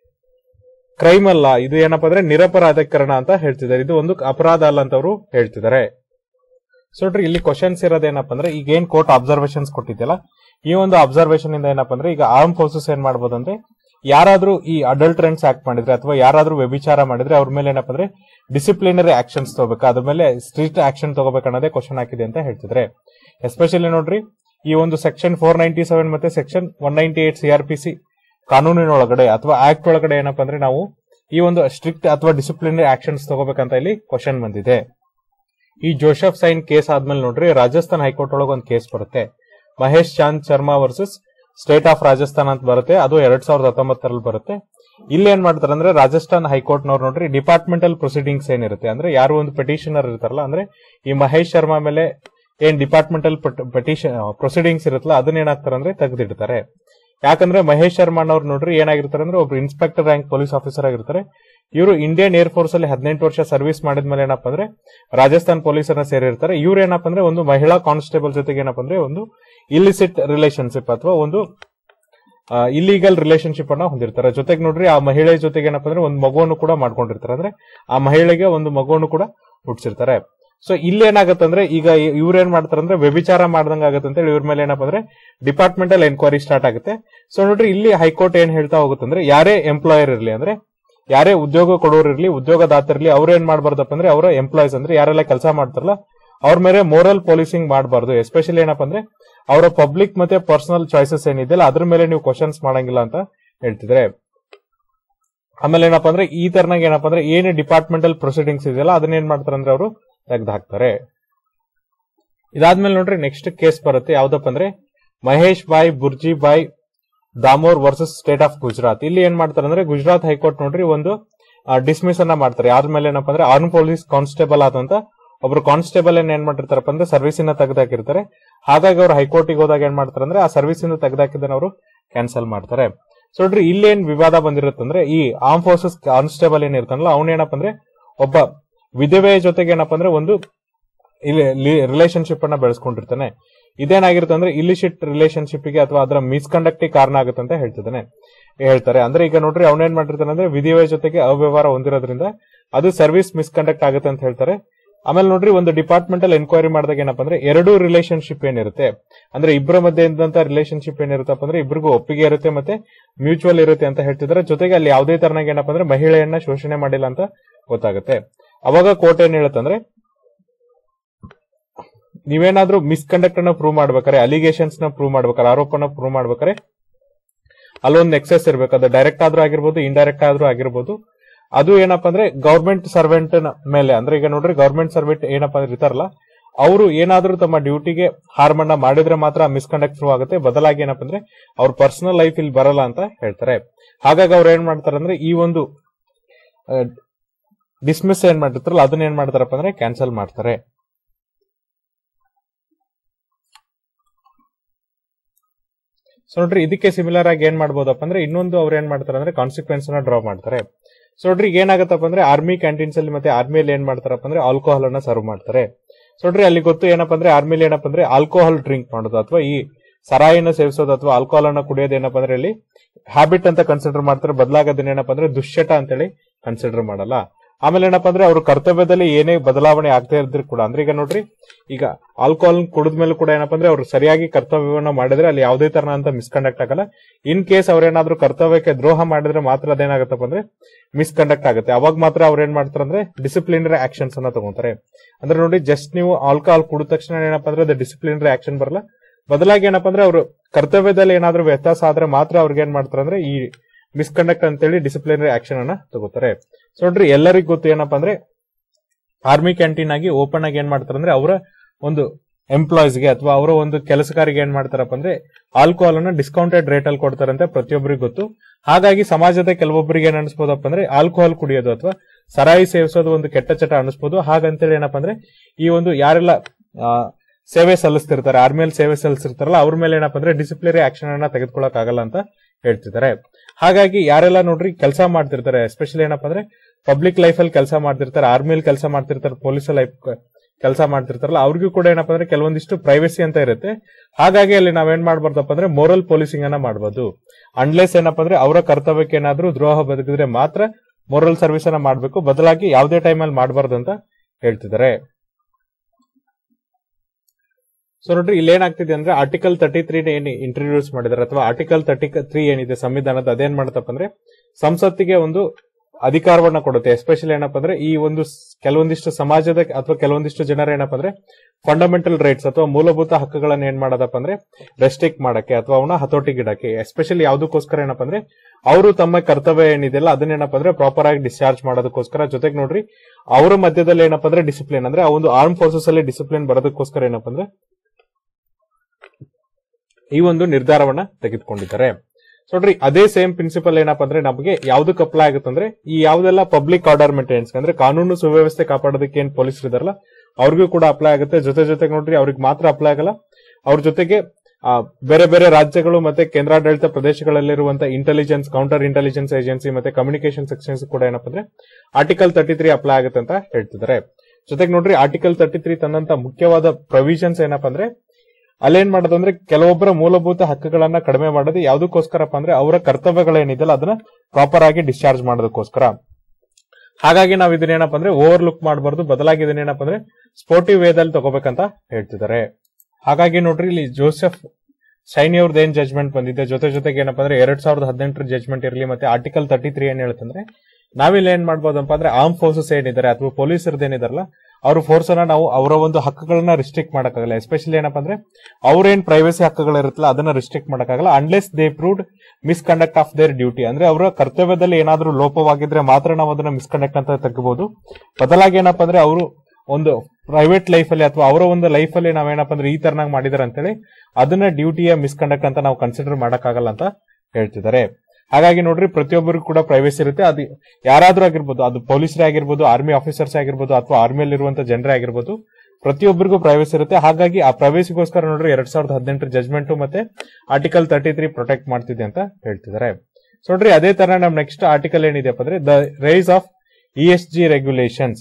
ಕ್ರೈಮ್ ಅಲ್ಲ, ಇದು ಏನಪ್ಪಾ ಅಂದ್ರೆ ನಿರಪರಾಧೀಕರಣ ಅಂತ ಹೇಳ್ತಿದ್ದಾರೆ. ಇದು ಒಂದು ಅಪರಾಧ ಅಲ್ಲ ಅಂತ ಅವರು ಹೇಳ್ತಿದ್ದಾರೆ. ಸೊ ನೋಡ್ರಿ ಇಲ್ಲಿ ಕ್ವಶನ್ಸ್ ಇರೋದೇನಪ್ಪ ಅಂದ್ರೆ ಈಗ ಏನ್ ಕೋರ್ಟ್ ಅಬ್ಸರ್ವೇಷನ್ಸ್ ಕೊಟ್ಟಿದ್ಯಲ್ಲ ಈ ಒಂದು ಅಬ್ಸರ್ವೇಷನ್ ಇಂದ ಏನಪ್ಪಾ ಅಂದ್ರೆ ಈಗ ಆರ್ಮ್ ಫೋರ್ಸಸ್ ಏನ್ ಮಾಡಬಹುದು ಅಂದ್ರೆ ಯಾರಾದ್ರೂ ಈ ಅಡಲ್ಟರೆನ್ಸ್ ಆಕ್ಟ್ ಮಾಡಿದ್ರೆ ಅಥವಾ ಯಾರಾದ್ರೂ ವ್ಯಭಿಚಾರ ಮಾಡಿದ್ರೆ ಅವ್ರ ಮೇಲೆ ಏನಪ್ಪಾ ಅಂದ್ರೆ ಡಿಸಿಪ್ಲಿನರಿ ಆಕ್ಷನ್ಸ್ ತಗೋಬೇಕು, ಅದ್ರ ಮೇಲೆ ಸ್ಟ್ರಿಕ್ಟ್ ಆಕ್ಷನ್ ತಗೋಬೇಕು ಅನ್ನೋದೇ ಕ್ವಶನ್ ಹಾಕಿದೆ ಅಂತ ಹೇಳ್ತಿದ್ರೆ. ಎಸ್ಪೆಷಲಿ ನೋಡ್ರಿ ಈ ಒಂದು ಸೆಕ್ಷನ್ ಫೋರ್ ನೈಂಟಿ ಸೆವೆನ್ ಮತ್ತೆ section one ninety eight CrPC ಕಾನೂನಿನೊಳಗಡೆ ಅಥವಾ ಆಕ್ಟ್ ಒಳಗಡೆ ಏನಪ್ಪಾ ಅಂದ್ರೆ ನಾವು ಈ ಒಂದು ಸ್ಟ್ರಿಕ್ಟ್ ಅಥವಾ ಡಿಸಿಪ್ಲಿನರಿ ಆಕ್ಷನ್ಸ್ ತಗೋಬೇಕಂತ ಇಲ್ಲಿ ಕ್ವಶನ್ ಬಂದಿದೆ. ಈ ಜೋಸೆಫ್ ಸೈನ್ ಕೇಸ್ ಆದ್ಮೇಲೆ ನೋಡ್ರಿ ರಾಜಸ್ಥಾನ್ ಹೈಕೋರ್ಟ್ ಒಳಗೆ ಒಂದು ಕೇಸ್ ಬರುತ್ತೆ, Mahesh Chand Sharma versus state of Rajasthan ಅಂತ ಬರುತ್ತೆ. ಅದು ಎರಡ್ ಸಾವಿರದ ಹತ್ತೊಂಬತ್ತರಲ್ಲಿ ಬರುತ್ತೆ. ಇಲ್ಲಿ ಏನ್ ಮಾಡ್ತಾರೆ ಅಂದ್ರೆ ರಾಜಸ್ಥಾನ್ ಹೈಕೋರ್ಟ್ ನವ್ರು ನೋಡ್ರಿ ಡಿಪಾರ್ಟ್ಮೆಂಟಲ್ ಪ್ರೊಸೀಡಿಂಗ್ಸ್ ಏನಿರುತ್ತೆ ಅಂದ್ರೆ ಯಾರು ಒಂದು ಪೆಟಿಷನರ್ ಇರ್ತಾರಲ್ಲ ಅಂದ್ರೆ ಈ ಮಹೇಶ್ ಶರ್ಮಾ ಮೇಲೆ ಏನ್ ಡಿಪಾರ್ಟ್ಮೆಂಟಲ್ ಪೆಟಿಷನ್ ಪ್ರೊಸೀಡಿಂಗ್ಸ್ ಇರುತ್ತಲ್ಲ ಅದನ್ನ ಏನಾಗ್ತಾರೆ ಅಂದ್ರೆ ತೆಗೆದಿಡ್ತಾರೆ. ಯಾಕಂದ್ರೆ ಮಹೇಶ್ ಶರ್ಮಾನವ್ರು ನೋಡ್ರಿ ಏನಾಗಿರ್ತಾರೆ ಅಂದ್ರೆ ಒಬ್ರು ಇನ್ಸ್ಪೆಕ್ಟರ್ ರ್ಯಾಂಕ್ ಪೊಲೀಸ್ ಆಫೀಸರ್ ಆಗಿರ್ತಾರೆ. ಇವರು ಇಂಡಿಯನ್ ಏರ್ ಫೋರ್ಸ್ ಅಲ್ಲಿ ಹದಿನೆಂಟು ವರ್ಷ ಸರ್ವಿಸ್ ಮಾಡಿದ್ಮೇಲೆ ಏನಪ್ಪಾ ಅಂದ್ರೆ ರಾಜಸ್ಥಾನ್ ಪೊಲೀಸರನ್ನ ಸೇರಿರ್ತಾರೆ. ಇವ್ರು ಏನಪ್ಪಾ ಅಂದ್ರೆ ಒಂದು ಮಹಿಳಾ ಕಾನ್ಸ್ಟೇಬಲ್ ಜೊತೆಗೆ ಏನಪ್ಪಾ ಅಂದ್ರೆ ಒಂದು ಇಲಿಸಿಟ್ ರಿಲೇಶನ್ಶಿಪ್ ಅಥವಾ ಒಂದು ಇಲ್ಲಿಗಲ್ ರಿಲೇಶನ್ಶಿಪ್ ಅನ್ನ ಹೊಂದಿರ್ತಾರೆ. ಜೊತೆಗೆ ನೋಡ್ರಿ ಆ ಮಹಿಳೆ ಜೊತೆಗೆ ಏನಪ್ಪಾ ಅಂದ್ರೆ ಒಂದು ಮಗುವನ್ನು ಕೂಡ ಮಾಡ್ಕೊಂಡಿರ್ತಾರೆ. ಅಂದ್ರೆ ಆ ಮಹಿಳೆಗೆ ಒಂದು ಮಗುವನ್ನು ಕೂಡ ಹುಟ್ಟಿಸಿರ್ತಾರೆ. ಸೊ ಇಲ್ಲಿ ಏನಾಗತ್ತಂದ್ರೆ ಈಗ ಇವ್ರು ಏನ್ ಮಾಡ್ತಾರೆ ಅಂದ್ರೆ ವ್ಯಭಿಚಾರ ಮಾಡ್ದಂಗ ಆಗತ್ತೆ ಅಂತ ಹೇಳಿ ಇವ್ರ ಮೇಲೆ ಏನಪ್ಪಾ ಅಂದ್ರೆ ಡಿಪಾರ್ಟ್ಮೆಂಟಲ್ ಎನ್ಕ್ವೈರಿ ಸ್ಟಾರ್ಟ್ ಆಗುತ್ತೆ. ಸೊ ನೋಡ್ರಿ ಇಲ್ಲಿ ಹೈಕೋರ್ಟ್ ಏನ್ ಹೇಳ್ತಾ ಹೋಗುತ್ತಂದ್ರೆ ಯಾರೇ ಎಂಪ್ಲಾಯರ್ ಇರ್ಲಿ ಅಂದ್ರೆ ಯಾರೇ ಉದ್ಯೋಗ ಕೊಡೋರು ಇರ್ಲಿ ಉದ್ಯೋಗದಾತರಿರ್ಲಿ ಅವ್ರು ಏನ್ ಮಾಡಬಾರ್ದಪ್ಪ ಅಂದ್ರೆ ಅವರ ಎಂಪ್ಲಾಯೀಸ್ ಅಂದ್ರೆ ಯಾರೆಲ್ಲ ಕೆಲಸ ಮಾಡ್ತಾರಲ್ಲ ಅವ್ರ ಮೇಲೆ ಮೋರಲ್ ಪೊಲೀಸಿಂಗ್ ಮಾಡಬಾರ್ದು. ಎಸ್ಪೆಷಲಿ ಏನಪ್ಪಾ ಅಂದ್ರೆ ಅವರ ಪಬ್ಲಿಕ್ ಮತ್ತೆ ಪರ್ಸನಲ್ ಚಾಯ್ಸಸ್ ಏನಿದೆಯಲ್ಲ ಅದ್ರ ಮೇಲೆ ನೀವು ಕ್ವಶನ್ಸ್ ಮಾಡಂಗಿಲ್ಲ ಅಂತ ಹೇಳ್ತಿದ್ರೆ. ಆಮೇಲೆ ಏನಪ್ಪಾ ಅಂದ್ರೆ ಈ ತರನಾಗ ಏನಪ್ಪಾ ಅಂದ್ರೆ ಏನೇ ಡಿಪಾರ್ಟ್ಮೆಂಟಲ್ ಪ್ರೊಸೀಡಿಂಗ್ಸ್ ಇದೆಯಲ್ಲ ಅದನ್ನ ಏನ್ ಮಾಡ್ತಾರೆ ಅಂದ್ರೆ ಅವರು ತೆಗೆದು ಹಾಕ್ತಾರೆ. ಇದಾದ್ಮೇಲೆ ನೋಡ್ರಿ ನೆಕ್ಸ್ಟ್ ಕೇಸ್ ಬರುತ್ತೆ ಯಾವ್ದಪ್ಪ ಅಂದ್ರೆ Mahesh Bhai Burji Bhai Damor versus state of Gujarat. ಇಲ್ಲಿ ಏನ್ ಮಾಡ್ತಾರೆ ಅಂದ್ರೆ ಗುಜರಾತ್ ಹೈಕೋರ್ಟ್ ನೋಡ್ರಿ ಒಂದು ಡಿಸ್ಮಿಸ್ ಅನ್ನ ಮಾಡ್ತಾರೆ. ಯಾರ ಮೇಲೆ ಏನಪ್ಪಾ ಅಂದ್ರೆ ಆರ್ಮ್ ಪೊಲೀಸ್ ಕಾನ್ಸ್ಟೇಬಲ್ ಆದಂತ ಒಬ್ರು ಕಾನ್ಸ್ಟೇಬಲ್ ಏನ್ ಏನ್ ಮಾಡಿರ್ತಾರಪ್ಪ ಅಂದ್ರೆ ಸರ್ವಿಸ್ ಇಂದ ತೆಗೆದಾಕಿರ್ತಾರೆ. ಹಾಗಾಗಿ ಅವ್ರು ಹೈಕೋರ್ಟಿಗೆ ಹೋದಾಗ ಏನ್ ಮಾಡ್ತಾರೆ ಅಂದ್ರೆ ಆ ಸರ್ವಿಸ್ ಇಂದ ತೆಗೆದಾಕಿದ್ದನ್ನ ಅವರು ಕ್ಯಾನ್ಸಲ್ ಮಾಡ್ತಾರೆ. ಸೊ ನೋಡ್ರಿ ಇಲ್ಲಿ ಏನ್ ವಿವಾದ ಬಂದಿರುತ್ತಂದ್ರೆ ಈ ಆರ್ಮ್ ಫೋರ್ಸಸ್ ಕಾನ್ಸ್ಟೇಬಲ್ ಏನ್ ಇರ್ತಾನಲ್ಲ ಅವನೇನಪ್ಪ ಅಂದ್ರೆ ಒಬ್ಬ ವಿಧವೆಯ ಜೊತೆಗೆ ಏನಪ್ಪಾ ಅಂದ್ರೆ ಒಂದು ರಿಲೇಶನ್ಶಿಪ್ ಅನ್ನ ಬೆಳೆಸ್ಕೊಂಡಿರ್ತಾನೆ. ಇದೇನಾಗಿರುತ್ತೆ ಅಂದ್ರೆ ಇಲಿಸಿಟ್ ರಿಲೇಶನ್ಶಿಪ್ ಗೆ ಅಥವಾ ಅದರ ಮಿಸ್ಕಂಡಕ್ಟ್ ಕಾರಣ ಆಗುತ್ತೆ ಅಂತ ಹೇಳ್ತಿದ್ದಾನೆ ಹೇಳ್ತಾರೆ. ಅಂದ್ರೆ ಈಗ ನೋಡ್ರಿ ಅವನೇನ್ ಮಾಡಿರ್ತಾನೆ ಅಂದ್ರೆ ವಿಧವೆಯ ಜೊತೆಗೆ ಅವ್ಯವಹಾರ ಹೊಂದಿರೋದ್ರಿಂದ ಅದು ಸರ್ವಿಸ್ ಮಿಸ್ಕಂಡಕ್ಟ್ ಆಗುತ್ತೆ ಅಂತ ಹೇಳ್ತಾರೆ. ಆಮೇಲೆ ನೋಡ್ರಿ ಒಂದು ಡಿಪಾರ್ಟ್ಮೆಂಟಲ್ ಎನ್ಕ್ವೈರಿ ಮಾಡಿದಾಗ ಏನಪ್ಪಾ ಅಂದ್ರೆ ಎರಡು ರಿಲೇಶನ್ಶಿಪ್ ಏನಿರುತ್ತೆ ಅಂದ್ರೆ ಇಬ್ಬರ ಮಧ್ಯೆ ಇದ್ದಂತ ರಿಲೇಶನ್ಶಿಪ್ ಏನಿರುತ್ತಪ್ಪ ಅಂದ್ರೆ ಇಬ್ಬರಿಗೂ ಒಪ್ಪಿಗೆ ಇರುತ್ತೆ ಮತ್ತೆ ಮ್ಯೂಚುವಲ್ ಇರುತ್ತೆ ಅಂತ ಹೇಳ್ತಿದ್ದಾರೆ. ಜೊತೆಗೆ ಅಲ್ಲಿ ಯಾವುದೇ ತರನಾಗ ಏನಪ್ಪಾ ಅಂದ್ರೆ ಮಹಿಳೆಯನ್ನ ಶೋಷಣೆ ಮಾಡಿಲ್ಲ ಅಂತ ಗೊತ್ತಾಗುತ್ತೆ. ಅವಾಗ ಕೋರ್ಟ್ ಏನ್ ಹೇಳುತ್ತಂದ್ರೆ ನೀವೇನಾದ್ರೂ ಮಿಸ್ಕಂಡಕ್ಟ್ ಅನ್ನ ಪ್ರೂವ್ ಮಾಡ್ಬೇಕಾರೆ, ಅಲಿಗೇಷನ್ಸ್ ನ ಪ್ರೂವ್ ಮಾಡ್ಬೇಕಾರೆ, ಆರೋಪನ ಪ್ರೂವ್ ಮಾಡ್ಬೇಕಾರೆ ಅಲ್ಲೊಂದು ಎಕ್ಸೆಸ್ ಇರ್ಬೇಕು. ಅದು ಡೈರೆಕ್ಟ್ ಆದ್ರೂ ಆಗಿರ್ಬೋದು, ಇಂಡೈರೆಕ್ಟ್ ಆದ್ರೂ ಆಗಿರ್ಬೋದು. ಅದು ಏನಪ್ಪಾ ಅಂದ್ರೆ ಗವರ್ಮೆಂಟ್ ಸರ್ವೆಂಟ್ ಮೇಲೆ, ಅಂದ್ರೆ ಈಗ ನೋಡ್ರಿ ಗವರ್ಮೆಂಟ್ ಸರ್ವೆಂಟ್ ಏನಪ್ಪಾ ಅಂದ್ರೆ ಇರ್ತಾರಲ್ಲ, ಅವರು ಏನಾದ್ರೂ ತಮ್ಮ ಡ್ಯೂಟಿಗೆ ಹಾರ್ಮ್ ಅನ್ನ ಮಾಡಿದ್ರೆ ಮಾತ್ರ ಮಿಸ್ಕಂಡಕ್ಟ್ ಪ್ರೂವ್ ಆಗುತ್ತೆ. ಬದಲಾಗಿ ಏನಪ್ಪಾ ಅಂದ್ರೆ ಅವ್ರ ಪರ್ಸನಲ್ ಲೈಫ್ ಇಲ್ಲಿ ಬರಲ್ಲ ಅಂತ ಹೇಳ್ತಾರೆ. ಹಾಗಾಗಿ ಅವ್ರು ಏನ್ ಮಾಡ್ತಾರೆ ಅಂದ್ರೆ ಈ ಒಂದು ಡಿಸ್ಮಿಸ್ ಏನ್ ಮಾಡಿರ್ತಾರಲ್ಲ ಅದನ್ನ ಏನ್ ಮಾಡ್ತಾರಪ್ಪ ಅಂದ್ರೆ ಕ್ಯಾನ್ಸಲ್ ಮಾಡ್ತಾರೆ. ಸೊ ನೋಡ್ರಿ ಇದಕ್ಕೆ ಸಿಮಿಲರ್ ಆಗಿ ಏನ್ ಮಾಡ್ಬೋದಪ್ಪ ಅಂದ್ರೆ ಇನ್ನೊಂದು ಅವ್ರು ಏನ್ ಮಾಡ್ತಾರೆ ಅಂದ್ರೆ ಕಾನ್ಸಿಕ್ವೆನ್ಸ್ ನ ಡ್ರಾ ಮಾಡ್ತಾರೆ. ಸೊ ನೋಡ್ರಿ ಈಗ ಏನಾಗತ್ತಪ್ಪ ಅಂದ್ರೆ ಆರ್ಮಿ ಕ್ಯಾಂಟೀನ್ಸ್ ಅಲ್ಲಿ ಮತ್ತೆ ಆರ್ಮಿಯಲ್ಲಿ ಏನ್ ಮಾಡ್ತಾರಪ್ಪ ಅಂದ್ರೆ ಆಲ್ಕೋಹಾಲ್ ಅನ್ನ ಸರ್ವ್ ಮಾಡ್ತಾರೆ. ಸೊ ನೋಡ್ರಿ ಅಲ್ಲಿ ಗೊತ್ತು ಏನಪ್ಪಾ ಅಂದ್ರೆ ಆರ್ಮಿಲಿ ಏನಪ್ಪಾ ಅಂದ್ರೆ ಆಲ್ಕೋಹಾಲ್ ಡ್ರಿಂಕ್ ಮಾಡೋದು ಅಥವಾ ಈ ಸರಾಯಿನ ಸೇವಿಸೋದು ಅಥವಾ ಆಲ್ಕೋಹಾಲ್ ಅನ್ನ ಕುಡಿಯೋದು ಏನಪ್ಪಾ ಅಂದ್ರೆ ಇಲ್ಲಿ ಹ್ಯಾಬಿಟ್ ಅಂತ ಕನ್ಸಿಡರ್ ಮಾಡ್ತಾರೆ. ಬದಲಾಗೋದನ್ನ ಏನಪ್ಪಾ ಅಂದ್ರೆ ದುಶ್ಚಟ ಅಂತೇಳಿ ಕನ್ಸಿಡರ್ ಮಾಡಲ್ಲ. ಆಮೇಲೆ ಏನಪ್ಪಾ ಅಂದ್ರೆ ಅವ್ರ ಕರ್ತವ್ಯದಲ್ಲಿ ಏನೇ ಬದಲಾವಣೆ ಆಗ್ತಾ ಇದ್ರು ಕೂಡ, ಅಂದ್ರೆ ಈಗ ನೋಡ್ರಿ ಈಗ ಆಲ್ಕೋಹಾಲ್ ಕುಡಿದ್ಮೇಲೆ ಕೂಡ ಏನಪ್ಪಾ ಅಂದ್ರೆ ಅವ್ರು ಸರಿಯಾಗಿ ಕರ್ತವ್ಯವನ್ನ ಮಾಡಿದ್ರೆ ಅಲ್ಲಿ ಯಾವುದೇ ತರ ಅಂತ ಮಿಸ್ಕಂಡಕ್ಟ್ ಆಗಲ್ಲ. ಇನ್ ಕೇಸ್ ಅವ್ರೇನಾದ್ರೂ ಕರ್ತವ್ಯಕ್ಕೆ ದ್ರೋಹ ಮಾಡಿದ್ರೆ ಮಾತ್ರ ಅದೇನಾಗತ್ತಪ್ಪ ಅಂದ್ರೆ ಮಿಸ್ಕಂಡಕ್ಟ್ ಆಗುತ್ತೆ. ಅವಾಗ ಮಾತ್ರ ಅವ್ರ ಏನ್ ಮಾಡ್ತಾರೆ ಅಂದ್ರೆ ಡಿಸಿಪ್ಲಿನರಿ ಆಕ್ಷನ್ಸ್ ಅನ್ನ ತಗೊಂತಾರೆ. ಅಂದ್ರೆ ನೋಡಿ ಜಸ್ಟ್ ನೀವು ಆಲ್ಕೋಹಾಲ್ ಕುಡಿದ ತಕ್ಷಣ ಏನಪ್ಪಾ ಅಂದ್ರೆ ಅದು ಡಿಸಿಪ್ಲಿನರಿ ಆಕ್ಷನ್ ಬರಲ್ಲ. ಬದಲಾಗಿ ಏನಪ್ಪಾ ಅಂದ್ರೆ ಅವರು ಕರ್ತವ್ಯದಲ್ಲಿ ಏನಾದ್ರೂ ವ್ಯತ್ಯಾಸ ಆದ್ರೆ ಮಾತ್ರ ಅವ್ರಿಗೆ ಏನ್ ಮಾಡ್ತಾರೆ ಅಂದ್ರೆ ಈ ಮಿಸ್ಕಂಡಕ್ಟ್ ಅಂತೇಳಿ ಡಿಸಿಪ್ಲಿನರಿ ಆಕ್ಷನ್ ಅನ್ನ ತಗೋತಾರೆ. ಸೊ ನೋಡ್ರಿ ಎಲ್ಲರಿಗೂ ಗೊತ್ತು ಏನಪ್ಪಾ ಅಂದ್ರೆ ಆರ್ಮಿ ಕ್ಯಾಂಟೀನ್ ಆಗಿ ಓಪನ್ ಆಗಿ ಏನ್ ಮಾಡ್ತಾರೆ ಅಂದ್ರೆ ಅವರ ಒಂದು ಎಂಪ್ಲಾಯ್ಸ್ ಗೆ ಅಥವಾ ಅವರ ಒಂದು ಕೆಲಸಗಾರಿಗೆ ಏನ್ ಮಾಡ್ತಾರಪ್ಪ ಅಂದ್ರೆ ಆಲ್ಕೋಹಾಲ್ ಅನ್ನ ಡಿಸ್ಕೌಂಟೆಡ್ ರೇಟ್ ಅಲ್ಲಿ ಕೊಡ್ತಾರಂತೆ ಪ್ರತಿಯೊಬ್ಬರಿಗೂ ಗೊತ್ತು. ಹಾಗಾಗಿ ಸಮಾಜದ ಕೆಲವೊಬ್ಬರಿಗೆ ಏನ್ ಅನಿಸಬಹುದಪ್ಪ ಅಂದ್ರೆ ಆಲ್ಕೋಹಾಲ್ ಕುಡಿಯೋದು ಅಥವಾ ಸರಾಯಿ ಸೇವಿಸೋದು ಒಂದು ಕೆಟ್ಟ ಚಟ ಅನಿಸಬಹುದು. ಹಾಗಂತೇಳಿ ಏನಪ್ಪಾ ಅಂದ್ರೆ ಈ ಒಂದು ಯಾರೆಲ್ಲ ಸೇವೆ ಸಲ್ಲಿಸ್ತಿರ್ತಾರೆ, ಆರ್ಮಿಯಲ್ಲಿ ಸೇವೆ ಸಲ್ಲಿಸಿರ್ತಾರಲ್ಲ ಅವ್ರ ಮೇಲೆ ಏನಪ್ಪಾ ಅಂದ್ರೆ ಡಿಸಿಪ್ಲಿನರಿ ಆಕ್ಷನ್ ಅನ್ನ ತೆಗೆದುಕೊಳ್ಳಕ್ ಆಗಲ್ಲ ಅಂತ ಹೇಳ್ತಿದ್ದಾರೆ. ಹಾಗಾಗಿ ಯಾರೆಲ್ಲ ನೋಡ್ರಿ ಕೆಲಸ ಮಾಡ್ತಿರ್ತಾರೆ, ಎಸ್ಪೆಷಲಿ ಏನಪ್ಪಾ ಅಂದ್ರೆ ಪಬ್ಲಿಕ್ ಲೈಫ್ ಅಲ್ಲಿ ಕೆಲಸ ಮಾಡ್ತಿರ್ತಾರೆ, ಆರ್ಮಿಯಲ್ಲಿ ಕೆಲಸ ಮಾಡ್ತಿರ್ತಾರೆ, ಪೊಲೀಸ್ ಲೈಫ್ ಕೆಲಸ ಮಾಡ್ತಿರ್ತಾರಲ್ಲ ಅವ್ರಿಗೂ ಕೂಡ ಏನಪ್ಪಾ ಅಂದ್ರೆ ಕೆಲವೊಂದಿಷ್ಟು ಪ್ರೈವಸಿ ಅಂತ ಇರುತ್ತೆ. ಹಾಗಾಗಿ ಅಲ್ಲಿ ನಾವೇನ್ ಮಾಡ್ಬಾರ್ದಪ್ಪ ಅಂದ್ರೆ ಮೋರಲ್ ಪೊಲೀಸಿಂಗ್ ಅನ್ನ ಮಾಡಬಹುದು. ಅನ್ಲೆಸ್ ಏನಪ್ಪಾ ಅಂದ್ರೆ ಅವರ ಕರ್ತವ್ಯಕ್ಕೆ ಏನಾದ್ರೂ ದ್ರೋಹ ಬದುಕಿದ್ರೆ ಮಾತ್ರ ಮೋರಲ್ ಸರ್ವಿಸ್ ಅನ್ನ ಮಾಡಬೇಕು. ಬದಲಾಗಿ ಯಾವುದೇ ಟೈಮ್ ಅಲ್ಲಿ ಮಾಡಬಾರ್ದು ಅಂತ ಹೇಳ್ತಿದ್ದಾರೆ. ಸೊ ನೋಡ್ರಿ ಇಲ್ಲಿ ಏನಾಗ್ತಿದೆ ಅಂದ್ರೆ ಆರ್ಟಿಕಲ್ ತರ್ಟಿ ತ್ರೀ ಏನ್ ಇಂಟ್ರೊಡ್ಯೂಸ್ ಮಾಡಿದಾರೆ ಅಥವಾ ಆರ್ಟಿಕಲ್ ತರ್ಟಿ ತ್ರೀ ಏನಿದೆ ಸಂವಿಧಾನದ ಅದೇನ್ ಮಾಡತ್ತಪ್ಪ ಅಂದ್ರೆ ಸಂಸತ್ತಿಗೆ ಒಂದು ಅಧಿಕಾರವನ್ನ ಕೊಡುತ್ತೆ. ಎಸ್ಪೆಷಲಿ ಏನಪ್ಪಾ ಅಂದ್ರೆ ಈ ಒಂದು ಕೆಲವೊಂದಿಷ್ಟು ಸಮಾಜದ ಅಥವಾ ಕೆಲವೊಂದಿಷ್ಟು ಜನರ ಏನಪ್ಪಾ ಅಂದ್ರೆ ಫಂಡಮೆಂಟಲ್ ರೈಟ್ಸ್ ಅಥವಾ ಮೂಲಭೂತ ಹಕ್ಕುಗಳನ್ನ ಏನ್ ಮಾಡೋದಪ್ಪ ಅಂದ್ರೆ ರೆಸ್ಟ್ರಿಕ್ಟ್ ಮಾಡಕ್ಕೆ ಅಥವಾ ಅವನ್ನ ಹತೋಟಿಗಿಡಕ್ಕೆ, ಎಸ್ಪೆಷಲಿ ಯಾವ್ದಕ್ಕೋಸ್ಕರ ಏನಪ್ಪಾ ಅಂದ್ರೆ ಅವರು ತಮ್ಮ ಕರ್ತವ್ಯ ಏನಿದೆಯಲ್ಲ ಅದನ್ನೇನಪ್ಪಾ ಅಂದ್ರೆ ಪ್ರಾಪರ್ ಆಗಿ ಡಿಸ್ಚಾರ್ಜ್ ಮಾಡೋದಕ್ಕೋಸ್ಕರ, ಜೊತೆಗೆ ನೋಡ್ರಿ ಅವರ ಮಧ್ಯದಲ್ಲಿ ಏನಪ್ಪಾ ಅಂದ್ರೆ ಡಿಸಿಪ್ಲಿನ್ ಅಂದ್ರೆ ಆ ಒಂದು ಆರ್ಮ್ ಫೋರ್ಸಸ್ ಅಲ್ಲಿ ಡಿಸಿಪ್ಲಿನ್ ಬರೋದಕ್ಕೋಸ್ಕರ ಏನಪ್ಪಾ ಅಂದ್ರೆ ಈ ಒಂದು ನಿರ್ಧಾರವನ್ನ ತೆಗೆದುಕೊಂಡಿದ್ದಾರೆ. ಸೊ ನೋಡ್ರಿ ಅದೇ ಸೇಮ್ ಪ್ರಿನ್ಸಿಪಲ್ ಏನಪ್ಪಾ ಅಂದ್ರೆ ನಮಗೆ ಯಾವ್ದಕ್ಕೆ ಅಪ್ಲೈ ಆಗುತ್ತೆ ಅಂದ್ರೆ ಈ ಯಾವ್ದೆಲ್ಲ ಪಬ್ಲಿಕ್ ಆರ್ಡರ್ ಮೇಂಟೆನೆನ್ಸ್ ಅಂದ್ರೆ ಕಾನೂನು ಸುವ್ಯವಸ್ಥೆ ಕಾಪಾಡೋದಕ್ಕೆ ಏನ್ ಪೊಲೀಸರು ಇದಾರಲ್ಲ ಅವ್ರಿಗೂ ಕೂಡ ಅಪ್ಲೈ ಆಗುತ್ತೆ. ಜೊತೆ ಜೊತೆಗೆ ನೋಡ್ರಿ ಅವ್ರಿಗೆ ಮಾತ್ರ ಅಪ್ಲೈ ಆಗಲ್ಲ, ಅವ್ರ ಜೊತೆಗೆ ಬೇರೆ ಬೇರೆ ರಾಜ್ಯಗಳು ಮತ್ತೆ ಕೇಂದ್ರಾಡಳಿತ ಪ್ರದೇಶಗಳಲ್ಲಿರುವಂತಹ ಇಂಟೆಲಿಜೆನ್ಸ್, ಕೌಂಟರ್ ಇಂಟೆಲಿಜೆನ್ಸ್ ಏಜೆನ್ಸಿ ಮತ್ತೆ ಕಮ್ಯುನಿಕೇಶನ್ ಸೆಕ್ಷನ್ಸ್ ಕೂಡ ಏನಪ್ಪಾ ಅಂದ್ರೆ ಆರ್ಟಿಕಲ್ ತರ್ಟಿ ತ್ರೀ ಅಪ್ಲೈ ಆಗುತ್ತೆ ಅಂತ ಹೇಳ್ತಿದ್ದಾರೆ. ಜೊತೆಗೆ ನೋಡ್ರಿ ಆರ್ಟಿಕಲ್ ತರ್ಟಿ ತ್ರೀ ತನ್ನಂತ ಮುಖ್ಯವಾದ ಪ್ರೊವಿಷನ್ಸ್ ಏನಪ್ಪಾ ಅಂದ್ರೆ ಅಲ್ಲೇನ್ ಮಾಡೋದು ಅಂದ್ರೆ ಕೆಲವೊಬ್ಬರ ಮೂಲಭೂತ ಹಕ್ಕುಗಳನ್ನ ಕಡಿಮೆ ಮಾಡೋದು ಯಾವ್ದಕ್ಕೋಸ್ಕರಪ್ಪ ಅಂದ್ರೆ ಅವರ ಕರ್ತವ್ಯಗಳೇನಿದೆಯಲ್ಲ ಅದನ್ನ ಪ್ರಾಪರ್ ಆಗಿ ಡಿಸ್ಚಾರ್ಜ್ ಮಾಡೋದಕ್ಕೋಸ್ಕರ. ಹಾಗಾಗಿ ನಾವ್ ಇದನ್ನೇನಪ್ಪ ಅಂದ್ರೆ ಓವರ್ ಲುಕ್ ಮಾಡಬಾರ್ದು, ಬದಲಾಗಿ ಇದನ್ನೇನಪ್ಪ ಅಂದ್ರೆ ಸ್ಪೋರ್ಟಿವ್ ವೇದಲ್ಲಿ ತಗೋಬೇಕಂತ ಹೇಳ್ತಿದ್ದಾರೆ. ಹಾಗಾಗಿ ನೋಡ್ರಿ ಇಲ್ಲಿ ಜೋಸೆಫ್ ಶೈನಿ ಅವ್ರದ್ದು ಏನ್ ಜಜ್ಮೆಂಟ್ ಬಂದಿದೆ, ಜೊತೆ ಜೊತೆಗೆ ಏನಪ್ಪಾ ಅಂದ್ರೆ ಎರಡ್ ಸಾವಿರದ ಹದಿನೆಂಟರ ಜಜ್ಮೆಂಟ್ ಇರಲಿ ಮತ್ತೆ ಆರ್ಟಿಕಲ್ ತರ್ಟಿ ತ್ರೀ ಏನ್ ಹೇಳ್ತಂದ್ರೆ ನಾವಿಲ್ಲಿ ಏನ್ ಮಾಡ್ಬೋದಪ್ಪ ಅಂದ್ರೆ ಆರ್ಮ್ ಫೋರ್ಸಸ್ ಏನಿದ್ದಾರೆ ಅಥವಾ ಪೊಲೀಸರದ್ದು ಏನಿದಾರಲ್ಲ ಅವ್ರ ಫೋರ್ಸ್ ಅನ್ನ ನಾವು ಅವರ ಒಂದು ಹಕ್ಕುಗಳನ್ನ ರಿಸ್ಟ್ರಿಕ್ಟ್ ಮಾಡಕ್ಕಾಗಲ್ಲ. ಎಸ್ಪೆಷಲಿ ಏನಪ್ಪಾ ಅಂದ್ರೆ ಅವ್ರೇನ್ ಪ್ರೈವಸಿ ಹಕ್ಕುಗಳಿರುತ್ತಲ್ಲ ಅದನ್ನ ರಿಸ್ಟ್ರಿಕ್ಟ್ ಮಾಡಕ್ಕಾಗಲ್ಲ unless they proved misconduct of their duty. ಅಂದ್ರೆ ಅವರ ಕರ್ತವ್ಯದಲ್ಲಿ ಏನಾದ್ರೂ ಲೋಪವಾಗಿದ್ರೆ ಮಾತ್ರ ನಾವು ಅದನ್ನ ಮಿಸ್ಕಂಡಕ್ಟ್ ಅಂತ ತೆಗಬಹುದು. ಬದಲಾಗಿ ಏನಪ್ಪಾ ಅಂದ್ರೆ ಅವರು ಒಂದು ಪ್ರೈವೇಟ್ ಲೈಫ್ ಅಲ್ಲಿ ಅಥವಾ ಅವರ ಒಂದು ಲೈಫ್ ಅಲ್ಲಿ ನಾವೇನಪ್ಪ ಅಂದ್ರೆ ಈ ತರನಾಗಿ ಮಾಡಿದಾರೆ ಅಂತೇಳಿ ಅದನ್ನ ಡ್ಯೂಟಿಯ ಮಿಸ್ಕಂಡಕ್ಟ್ ಅಂತ ನಾವು ಕನ್ಸಿಡರ್ ಮಾಡಕ್ಕಾಗಲ್ಲ ಅಂತ ಹೇಳ್ತಿದ್ದಾರೆ. ಹಾಗಾಗಿ ನೋಡ್ರಿ ಪ್ರತಿಯೊಬ್ಬರಿಗೂ ಕೂಡ ಪ್ರೈವೇಸಿ ಇರುತ್ತೆ. ಅದು ಯಾರಾದ್ರೂ ಆಗಿರ್ಬೋದು, ಅದು ಪೊಲೀಸರೇ ಆಗಿರ್ಬೋದು, ಆರ್ಮಿ ಆಫೀಸರ್ಸ್ ಆಗಿರ್ಬೋದು ಅಥವಾ ಆರ್ಮಿಯಲ್ಲಿರುವಂತಹ ಜನರೇ ಆಗಿರ್ಬೋದು, ಪ್ರತಿಯೊಬ್ಬರಿಗೂ ಪ್ರೈವೇಸಿ ಇರುತ್ತೆ. ಹಾಗಾಗಿ ಆ ಪ್ರೈವೇಸಿಗೋಸ್ಕರ ನೋಡ್ರಿ ಎರಡ್ ಸಾವಿರದ ಹದಿನೆಂಟರ ಜಜ್ಮೆಂಟ್ ಮತ್ತೆ ಆರ್ಟಿಕಲ್ ತರ್ಟಿ ತ್ರೀ ಪ್ರೊಟೆಕ್ಟ್ ಮಾಡ್ತಿದೆ ಅಂತ ಹೇಳ್ತಿದ್ದಾರೆ. ಸೊ ನೋಡ್ರಿ ಅದೇ ತರ ನಮ್ ನೆಕ್ಸ್ಟ್ ಆರ್ಟಿಕಲ್ ಏನಿದೆಯಪ್ಪ ಅಂದ್ರೆ the rise of E S G regulations.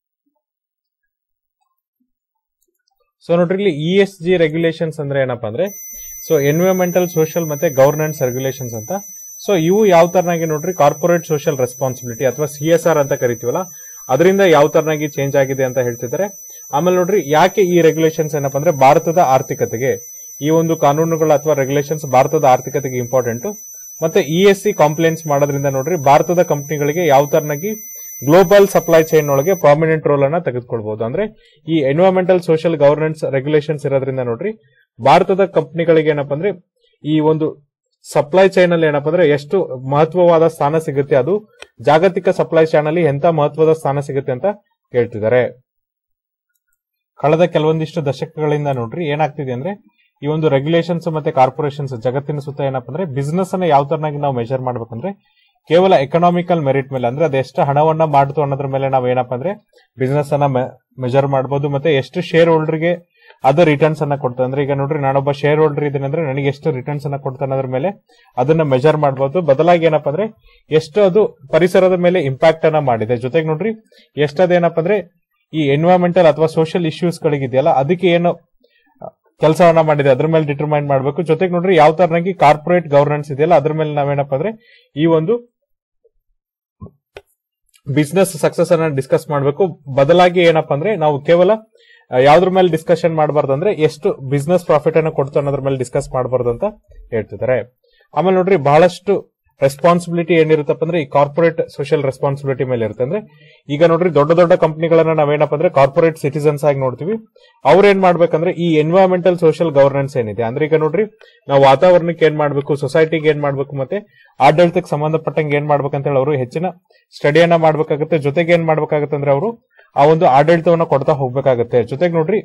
So ನೋಡ್ರಿ ಇಲ್ಲಿ ಇ ಎಸ್ ಜಿ ರೆಗ್ಯುಲೇಷನ್ಸ್ ಅಂದ್ರೆ ಏನಪ್ಪಾ ಅಂದ್ರೆ ಸೊ ಎನ್ವಿರಾನ್ಮೆಂಟಲ್, ಸೋಷಿಯಲ್ ಮತ್ತೆ ಗವರ್ನೆನ್ಸ್ ರೆಗ್ಯುಲೇಷನ್ಸ್ ಅಂತ. ಸೊ ಇವು ಯಾವ ತರನಾಗಿ ನೋಡ್ರಿ ಕಾರ್ಪೊರೇಟ್ ಸೋಷಿಯಲ್ ರೆಸ್ಪಾನ್ಸಿಬಿಲಿಟಿ ಅಥವಾ ಸಿ ಎಸ್ ಆರ್ ಅಂತ ಕರಿತೀವಲ್ಲ ಅದರಿಂದ ಯಾವ ತರನಾಗಿ ಚೇಂಜ್ ಆಗಿದೆ ಅಂತ ಹೇಳ್ತಿದ್ದಾರೆ. ಆಮೇಲೆ ನೋಡ್ರಿ ಯಾಕೆ ಈ ರೆಗ್ಯುಲೇಷನ್ಸ್ ಏನಪ್ಪಾ ಅಂದ್ರೆ ಭಾರತದ ಆರ್ಥಿಕತೆಗೆ ಈ ಒಂದು ಕಾನೂನುಗಳು ಅಥವಾ ರೆಗ್ಯುಲೇಷನ್ಸ್ ಭಾರತದ ಆರ್ಥಿಕತೆಗೆ ಇಂಪಾರ್ಟೆಂಟ್. ಮತ್ತೆ ಇ ಎಸ್ ಸಿ ಕಾಂಪ್ಲೈನ್ಸ್ ಮಾಡೋದ್ರಿಂದ ನೋಡ್ರಿ ಭಾರತದ ಕಂಪನಿಗಳಿಗೆ ಯಾವ ತರನಾಗಿ ಗ್ಲೋಬಲ್ ಸಪ್ಲೈ ಚೈನ್ ಒಳಗೆ ಪ್ರಾಮಿನೆಂಟ್ ರೋಲ್ ಅನ್ನ ತೆಗೆದುಕೊಳ್ಬಹುದು. ಅಂದ್ರೆ ಈ ಎನ್ವೈರನ್ಮೆಂಟಲ್ ಸೋಷಿಯಲ್ ಗವರ್ನೆನ್ಸ್ ರೆಗ್ಯುಲೇಷನ್ಸ್ ಇರೋದ್ರಿಂದ ನೋಡ್ರಿ ಭಾರತದ ಕಂಪನಿಗಳಿಗೆ ಏನಪ್ಪಾ ಅಂದ್ರೆ ಈ ಒಂದು ಸಪ್ಲೈ ಚೈನ್ ಅಲ್ಲಿ ಏನಪ್ಪಾ ಅಂದ್ರೆ ಎಷ್ಟು ಮಹತ್ವವಾದ ಸ್ಥಾನ ಸಿಗುತ್ತೆ, ಅದು ಜಾಗತಿಕ ಸಪ್ಲೈ ಚೈನ್ ಅಲ್ಲಿ ಎಂತ ಮಹತ್ವದ ಸ್ಥಾನ ಸಿಗುತ್ತೆ ಅಂತ ಹೇಳ್ತಿದ್ದಾರೆ. ಕಳೆದ ಕೆಲವೊಂದಿಷ್ಟು ದಶಕಗಳಿಂದ ನೋಡ್ರಿ ಏನಾಗ್ತಿದೆ ಅಂದ್ರೆ ಈ ಒಂದು ರೆಗ್ಯುಲೇಷನ್ಸ್ ಮತ್ತೆ ಕಾರ್ಪೊರೇಷನ್ಸ್ ಜಗತ್ತಿನ ಸುತ್ತ ಏನಪ್ಪಾ ಅಂದ್ರೆ ಬಿಸ್ನೆಸ್ ಅನ್ನ ಯಾವ ತರನಾಗಿ ನಾವು ಮೆಜರ್ ಮಾಡ್ಬೇಕಂದ್ರೆ ಕೇವಲ ಎಕನಾಮಿಕಲ್ ಮೆರಿಟ್ ಮೇಲೆ, ಅಂದ್ರೆ ಅದೆಷ್ಟು ಹಣವನ್ನ ಮಾಡ್ತು ಅನ್ನೋದ್ರ ಮೇಲೆ ನಾವ್ ಏನಪ್ಪಾ ಅಂದ್ರೆ ಬಿಸ್ನೆಸ್ ಅನ್ನ ಮೆಜರ್ ಮಾಡಬಹುದು. ಮತ್ತೆ ಎಷ್ಟು ಶೇರ್ ಹೋಲ್ಡರ್ಗೆ ಅದು ರಿಟರ್ನ್ಸ್ ಅನ್ನ ಕೊಡ್ತದೆ. ಅಂದ್ರೆ ಈಗ ನೋಡ್ರಿ ನಾನೊಬ್ಬ ಶೇರ್ ಹೋಲ್ಡರ್ ಇದ್ದೇನೆ ಅಂದ್ರೆ ನನಗೆ ಎಷ್ಟು ರಿಟರ್ನ್ಸ್ ಅನ್ನ ಕೊಡ್ತಾನೆ ಅನ್ನೋದ್ರ ಮೇಲೆ ಅದನ್ನ ಮೆಜರ್ ಮಾಡಬಹುದು. ಬದಲಾಗಿ ಏನಪ್ಪಾ ಅಂದ್ರೆ ಎಷ್ಟು ಅದು ಪರಿಸರದ ಮೇಲೆ ಇಂಪ್ಯಾಕ್ಟ್ ಅನ್ನ ಮಾಡಿದೆ, ಜೊತೆಗೆ ನೋಡ್ರಿ ಎಷ್ಟದೇನಪ್ಪ ಅಂದ್ರೆ ಈ ಎನ್ವೈರನ್ಮೆಂಟಲ್ ಅಥವಾ ಸೋಷಿಯಲ್ ಇಶ್ಯೂಸ್ ಗಳಿಗಿದೆಯಲ್ಲ ಅದಕ್ಕೆ ಏನು ಕೆಲಸವನ್ನ ಮಾಡಿದೆ ಅದ್ರ ಮೇಲೆ ಡಿಟರ್ಮೈನ್ ಮಾಡಬೇಕು. ಜೊತೆಗೆ ನೋಡ್ರಿ ಯಾವ ತರನಾಗಿ ಕಾರ್ಪೊರೇಟ್ ಗವರ್ನೆನ್ಸ್ ಇದೆಯಲ್ಲ ಅದ್ರ ಮೇಲೆ ನಾವೇನಪ್ಪ ಅಂದ್ರೆ ಈ ಒಂದು ಬಿಸ್ನೆಸ್ ಸಕ್ಸಸ್ ಅನ್ನ ಡಿಸ್ಕಸ್ ಮಾಡಬೇಕು. ಬದಲಾಗಿ ಏನಪ್ಪಾ ಅಂದ್ರೆ ನಾವು ಕೇವಲ ಯಾವ್ದ್ರ ಮೇಲೆ ಡಿಸ್ಕಷನ್ ಮಾಡಬಾರ್ದು ಅಂದ್ರೆ ಎಷ್ಟು ಬಿಸ್ನೆಸ್ ಪ್ರಾಫಿಟ್ ಅನ್ನು ಕೊಡ್ತು ಅನ್ನೋದ್ರ ಮೇಲೆ ಡಿಸ್ಕಸ್ ಮಾಡಬಾರ್ದು ಅಂತ ಹೇಳ್ತಿದ್ದಾರೆ. ಆಮೇಲೆ ನೋಡ್ರಿ ಬಹಳಷ್ಟು ರೆಸ್ಪಾನ್ಸಿಬಿಲಿಟಿ ಏನಿರುತ್ತಪ್ಪ ಅಂದ್ರೆ ಈ ಕಾರ್ಪೊರೇಟ್ ಸೋಷಿಯಲ್ ರೆಸ್ಪಾನ್ಸಿಬಿಲಿಟಿ ಮೇಲೆ ಇರುತ್ತೆ. ಅಂದ್ರೆ ಈಗ ನೋಡ್ರಿ ದೊಡ್ಡ ದೊಡ್ಡ ಕಂಪನಿಗಳನ್ನ ನಾವೇನಪ್ಪ ಅಂದ್ರೆ ಕಾರ್ಪೊರೇಟ್ ಸಿಟಿಸನ್ಸ್ ಆಗಿ ನೋಡ್ತೀವಿ. ಅವ್ರ ಏನ್ ಮಾಡ್ಬೇಕಂದ್ರೆ ಈ ಎನ್ವೈರನ್ಮೆಂಟಲ್ ಸೋಷಿಯಲ್ ಗವರ್ನೆನ್ಸ್ ಏನಿದೆ ಅಂದ್ರೆ ಈಗ ನೋಡ್ರಿ ನಾವು ವಾತಾವರಣಕ್ಕೆ ಏನ್ ಮಾಡ್ಬೇಕು, ಸೊಸೈಟಿಗೆ ಏನ್ ಮಾಡ್ಬೇಕು, ಮತ್ತೆ ಆಡಳಿತಕ್ಕೆ ಸಂಬಂಧಪಟ್ಟಂಗೆ ಏನ್ ಮಾಡ್ಬೇಕಂತ ಹೇಳಿ ಅವರು ಹೆಚ್ಚಿನ ಸ್ಟಡಿಯನ್ನ ಮಾಡ್ಬೇಕಾಗುತ್ತೆ. ಜೊತೆಗೆ ಏನ್ ಮಾಡ್ಬೇಕಾಗತ್ತೆ ಅಂದ್ರೆ ಅವರು ಆ ಒಂದು ಆಡಳಿತವನ್ನ ಕೊಡ್ತಾ ಹೋಗ್ಬೇಕಾಗತ್ತೆ. ಜೊತೆಗೆ ನೋಡ್ರಿ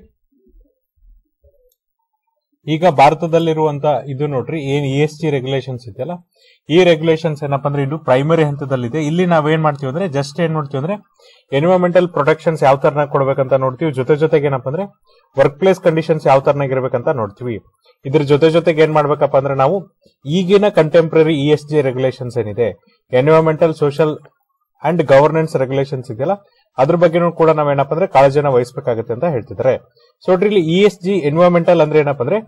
ಈಗ ಭಾರತದಲ್ಲಿರುವಂತ ಇದು ನೋಡ್ರಿ ಏನ್ ಇ ಎಸ್ ಜಿ ರೆಗ್ಯುಲೇಷನ್ಸ್ ಇದೆಯಲ್ಲ ಈ ರೆಗ್ಯುಲೇಷನ್ಸ್ ಏನಪ್ಪಾ ಅಂದ್ರೆ ಇದು ಪ್ರೈಮರಿ ಹಂತದಲ್ಲಿದೆ. ಇಲ್ಲಿ ನಾವೇನ್ ಮಾಡ್ತೀವಿ ಅಂದ್ರೆ ಜಸ್ಟ್ ಏನ್ ನೋಡ್ತೀವಿ ಅಂದ್ರೆ ಎನ್ವೈರನ್ಮೆಂಟಲ್ ಪ್ರೊಟೆಕ್ಷನ್ಸ್ ಯಾವ ತರನಾಗಿ ಕೊಡ್ಬೇಕಂತ ನೋಡ್ತೀವಿ. ಜೊತೆ ಜೊತೆಗೆ ಏನಪ್ಪಾ ಅಂದ್ರೆ ವರ್ಕ್ ಪ್ಲೇಸ್ ಕಂಡೀಷನ್ಸ್ ಯಾವ ತರನಾಗಿ ಇರ್ಬೇಕಂತ ನೋಡ್ತೀವಿ. ಇದ್ರ ಜೊತೆ ಜೊತೆಗೆ ಏನ್ ಮಾಡ್ಬೇಕಪ್ಪ ಅಂದ್ರೆ ನಾವು ಈಗಿನ contemporary E S G regulations ಏನಿದೆ environmental social and governance regulations ಇದೆಯಲ್ಲ ಅದ್ರ ಬಗ್ಗೆನೂ ಕೂಡ ನಾವೇನಪ್ಪ ಅಂದ್ರೆ ಕಾಳಜಿನ ವಹಿಸಬೇಕಾಗುತ್ತೆ ಅಂತ ಹೇಳ್ತಿದ್ದಾರೆ. ಸೊ ನೋಡ್ರಿ ಇಲ್ಲಿ ಇ ಎಸ್ ಜಿ ಎನ್ವೈರನ್ಮೆಂಟಲ್ ಅಂದ್ರೆ ಏನಪ್ಪ ಅಂದ್ರೆ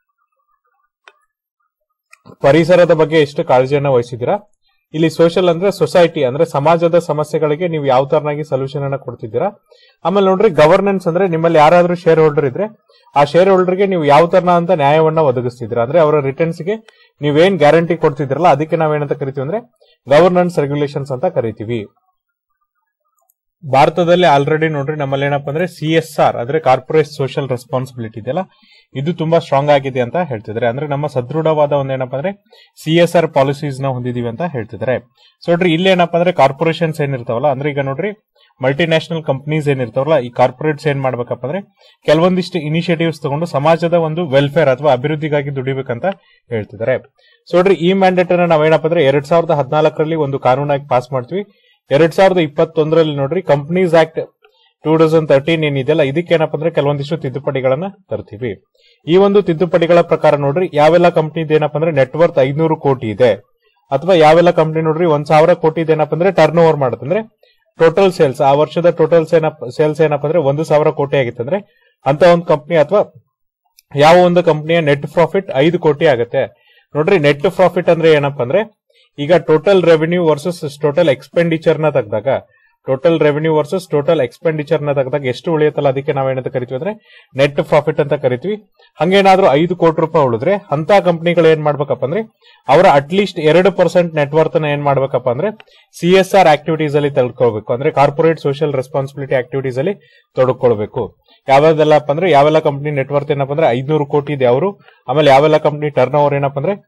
ಪರಿಸರದ ಬಗ್ಗೆ ಎಷ್ಟು ಕಾಳಜಿಯನ್ನ ವಹಿಸಿದಿರಾ, ಇಲ್ಲಿ ಸೋಷಿಯಲ್ ಅಂದ್ರೆ ಸೊಸೈಟಿ ಅಂದ್ರೆ ಸಮಾಜದ ಸಮಸ್ಯೆಗಳಿಗೆ ನೀವು ಯಾವ ತರನಾಗಿ ಸೊಲ್ಯೂಷನ್ ಅನ್ನ ಕೊಡ್ತಿದ್ದೀರಾ. ಆಮೇಲೆ ನೋಡ್ರಿ ಗವರ್ನೆನ್ಸ್ ಅಂದ್ರೆ ನಿಮ್ಮಲ್ಲಿ ಯಾರಾದ್ರೂ ಶೇರ್ ಹೋಲ್ಡರ್ ಇದ್ರೆ ಆ ಶೇರ್ ಹೋಲ್ಡರ್ಗೆ ನೀವು ಯಾವ ತರನ ಅಂತ ನ್ಯಾಯವನ್ನ ಒದಗಿಸ್ತಿದ್ದೀರಾ, ಅಂದ್ರೆ ಅವರ ರಿಟರ್ನ್ಸ್ ಗೆ ನೀವೇನ್ ಗ್ಯಾರಂಟಿ ಕೊಡ್ತಿದ್ರಲ್ಲ ಅದಕ್ಕೆ ನಾವೇನಂತ ಕರಿತೀವಿ ಅಂದ್ರೆ ಗವರ್ನೆನ್ಸ್ ರೆಗ್ಯುಲೇಷನ್ಸ್ ಅಂತ ಕರಿತೀವಿ. ಭಾರತದಲ್ಲಿ ಆಲ್ರೆಡಿ ನೋಡ್ರಿ ನಮ್ಮಲ್ಲಿ ಏನಪ್ಪಾ ಅಂದ್ರೆ ಸಿ ಎಸ್ ಆರ್ ಅಂದ್ರೆ ಕಾರ್ಪೊರೇಟ್ ಸೋಷಿಯಲ್ ರೆಸ್ಪಾನ್ಸಿಬಿಲಿಟಿ ಇದೆಯಲ್ಲ ಇದು ತುಂಬಾ ಸ್ಟ್ರಾಂಗ್ ಆಗಿದೆ ಅಂತ ಹೇಳ್ತಿದ್ದಾರೆ. ಅಂದ್ರೆ ನಮ್ಮ ಸದೃಢವಾದ ಒಂದ್ ಏನಪ್ಪಾ ಅಂದ್ರೆ ಸಿ ಎಸ್ ಆರ್ ಪಾಲಿಸೀಸ್ ನ ಹೊಂದಿದೀವಿ ಅಂತ ಹೇಳ್ತಿದ್ದಾರೆ. ಸೊ ನೋಡ್ರಿ ಇಲ್ಲಿ ಏನಪ್ಪಾ ಅಂದ್ರೆ ಕಾರ್ಪೊರೇಷನ್ಸ್ ಏನಿರ್ತಾವಲ್ಲ ಅಂದ್ರೆ ಈಗ ನೋಡ್ರಿ ಮಲ್ಟಿ ನ್ಯಾಷನಲ್ ಕಂಪನೀಸ್ ಏನಿರ್ತಾವಲ್ಲ ಈ ಕಾರ್ಪೊರೇಟ್ಸ್ ಏನ್ ಮಾಡ್ಬೇಕಪ್ಪ ಅಂದ್ರೆ ಕೆಲವೊಂದಿಷ್ಟು ಇನಿಷಿಯೇಟಿವ್ಸ್ ತಗೊಂಡು ಸಮಾಜದ ಒಂದು ವೆಲ್ಫೇರ್ ಅಥವಾ ಅಭಿವೃದ್ಧಿಗಾಗಿ ದುಡಿಬೇಕಂತ ಹೇಳ್ತಿದ್ದಾರೆ. ಸೊ ನೋಡ್ರಿ ಈ ಮ್ಯಾಂಡೇಟ್ ಅನ್ನ ನಾವೇನಪ್ಪ ಅಂದ್ರೆ ಎರಡ್ ಸಾವಿರದ ಹದಿನಾಲ್ಕರಲ್ಲಿ ಒಂದು ಕಾನೂನಾಗಿ ಪಾಸ್ ಮಾಡ್ತೀವಿ. ಎರಡ್ ಸಾವಿರದ ಇಪ್ಪತ್ತೊಂದರಲ್ಲಿ ನೋಡ್ರಿ companies act two thousand thirteen ಏನಿದೆಯಲ್ಲ ಇದಕ್ಕೆ ಏನಪ್ಪ ಅಂದ್ರೆ ಕೆಲವೊಂದಿಷ್ಟು ತಿದ್ದುಪಡಿಗಳನ್ನ ತರ್ತೀವಿ. ಈ ಒಂದು ತಿದ್ದುಪಡಿಗಳ ಪ್ರಕಾರ ನೋಡ್ರಿ ಯಾವೆಲ್ಲ ಕಂಪನಿ ಏನಪ್ಪ ಅಂದ್ರೆ ನೆಟ್ವರ್ತ್ ಐದ್ನೂರು ಕೋಟಿ ಇದೆ ಅಥವಾ ಯಾವೆಲ್ಲ ಕಂಪನಿ ನೋಡ್ರಿ ಒಂದ್ ಸಾವಿರ ಕೋಟಿ ಏನಪ್ಪ ಅಂದ್ರೆ ಟರ್ನ್ ಓವರ್ ಮಾಡುತ್ತೆ ಅಂದ್ರೆ ಟೋಟಲ್ ಸೇಲ್ಸ್ ಆ ವರ್ಷದ ಟೋಟಲ್ ಸೇಲ್ಸ್ ಏನಪ್ಪ ಅಂದ್ರೆ ಒಂದು ಸಾವಿರ ಕೋಟಿ ಆಗಿತ್ತಂದ್ರೆ ಅಂತ ಒಂದು ಕಂಪನಿ ಅಥವಾ ಯಾವ ಒಂದು ಕಂಪನಿಯ ನೆಟ್ ಪ್ರಾಫಿಟ್ ಐದು ಕೋಟಿ ಆಗುತ್ತೆ. ನೋಡ್ರಿ ನೆಟ್ ಪ್ರಾಫಿಟ್ ಅಂದ್ರೆ ಏನಪ್ಪ ಅಂದ್ರೆ ಈಗ total revenue versus total expenditure ನ ತೆಗೆದಾಗ total revenue versus total expenditure ನ ತೆಗೆದಾಗ ಎಷ್ಟು ಉಳಿಯುತ್ತಲ್ಲ ಅದಕ್ಕೆ ನಾವೇನಂತ ಕರಿತೀವಿ ಅಂದ್ರೆ ನೆಟ್ ಪ್ರಾಫಿಟ್ ಅಂತ ಕರಿತೀವಿ. ಹಂಗೇನಾದ್ರೂ ಐದು ಕೋಟಿ ರೂಪಾಯಿ ಉಳಿದ್ರೆ ಅಂತ ಕಂಪನಿಗಳು ಏನ್ ಮಾಡ್ಬೇಕಪ್ಪ ಅಂದ್ರೆ ಅವರ ಅಟ್ಲೀಸ್ಟ್ ಎರಡು ಪರ್ಸೆಂಟ್ ನೆಟ್ವರ್ತ್ ನ ಏನ್ ಮಾಡ್ಬೇಕಪ್ಪ ಅಂದ್ರೆ ಸಿ ಎಸ್ ಆರ್ ಆಕ್ಟಿವಿಟೀಸ್ ಅಲ್ಲಿ ತೊಡ್ಕೊಳ್ಬೇಕು, ಅಂದ್ರೆ ಕಾರ್ಪೊರೇಟ್ ಸೋಷಿಯಲ್ ರೆಸ್ಪಾನ್ಸಿಬಿಲಿಟಿ ಆಕ್ಟಿವಿಟೀಸ್ ಅಲ್ಲಿ ತೊಡಕೊಳ್ಬೇಕು. ಯಾವ್ದೆಲ್ಲಪ್ಪ ಅಂದ್ರೆ ಯಾವೆಲ್ಲ ಕಂಪನಿ ನೆಟ್ವರ್ತ್ ಏನಪ್ಪ ಅಂದ್ರೆ ಐದ್ನೂರು ಕೋಟಿ ಇದೆ ಅವರು, ಆಮೇಲೆ ಯಾವೆಲ್ಲ ಕಂಪನಿ ಟರ್ನ್ ಓವರ್ ಏನಪ್ಪ ಅಂದ್ರೆ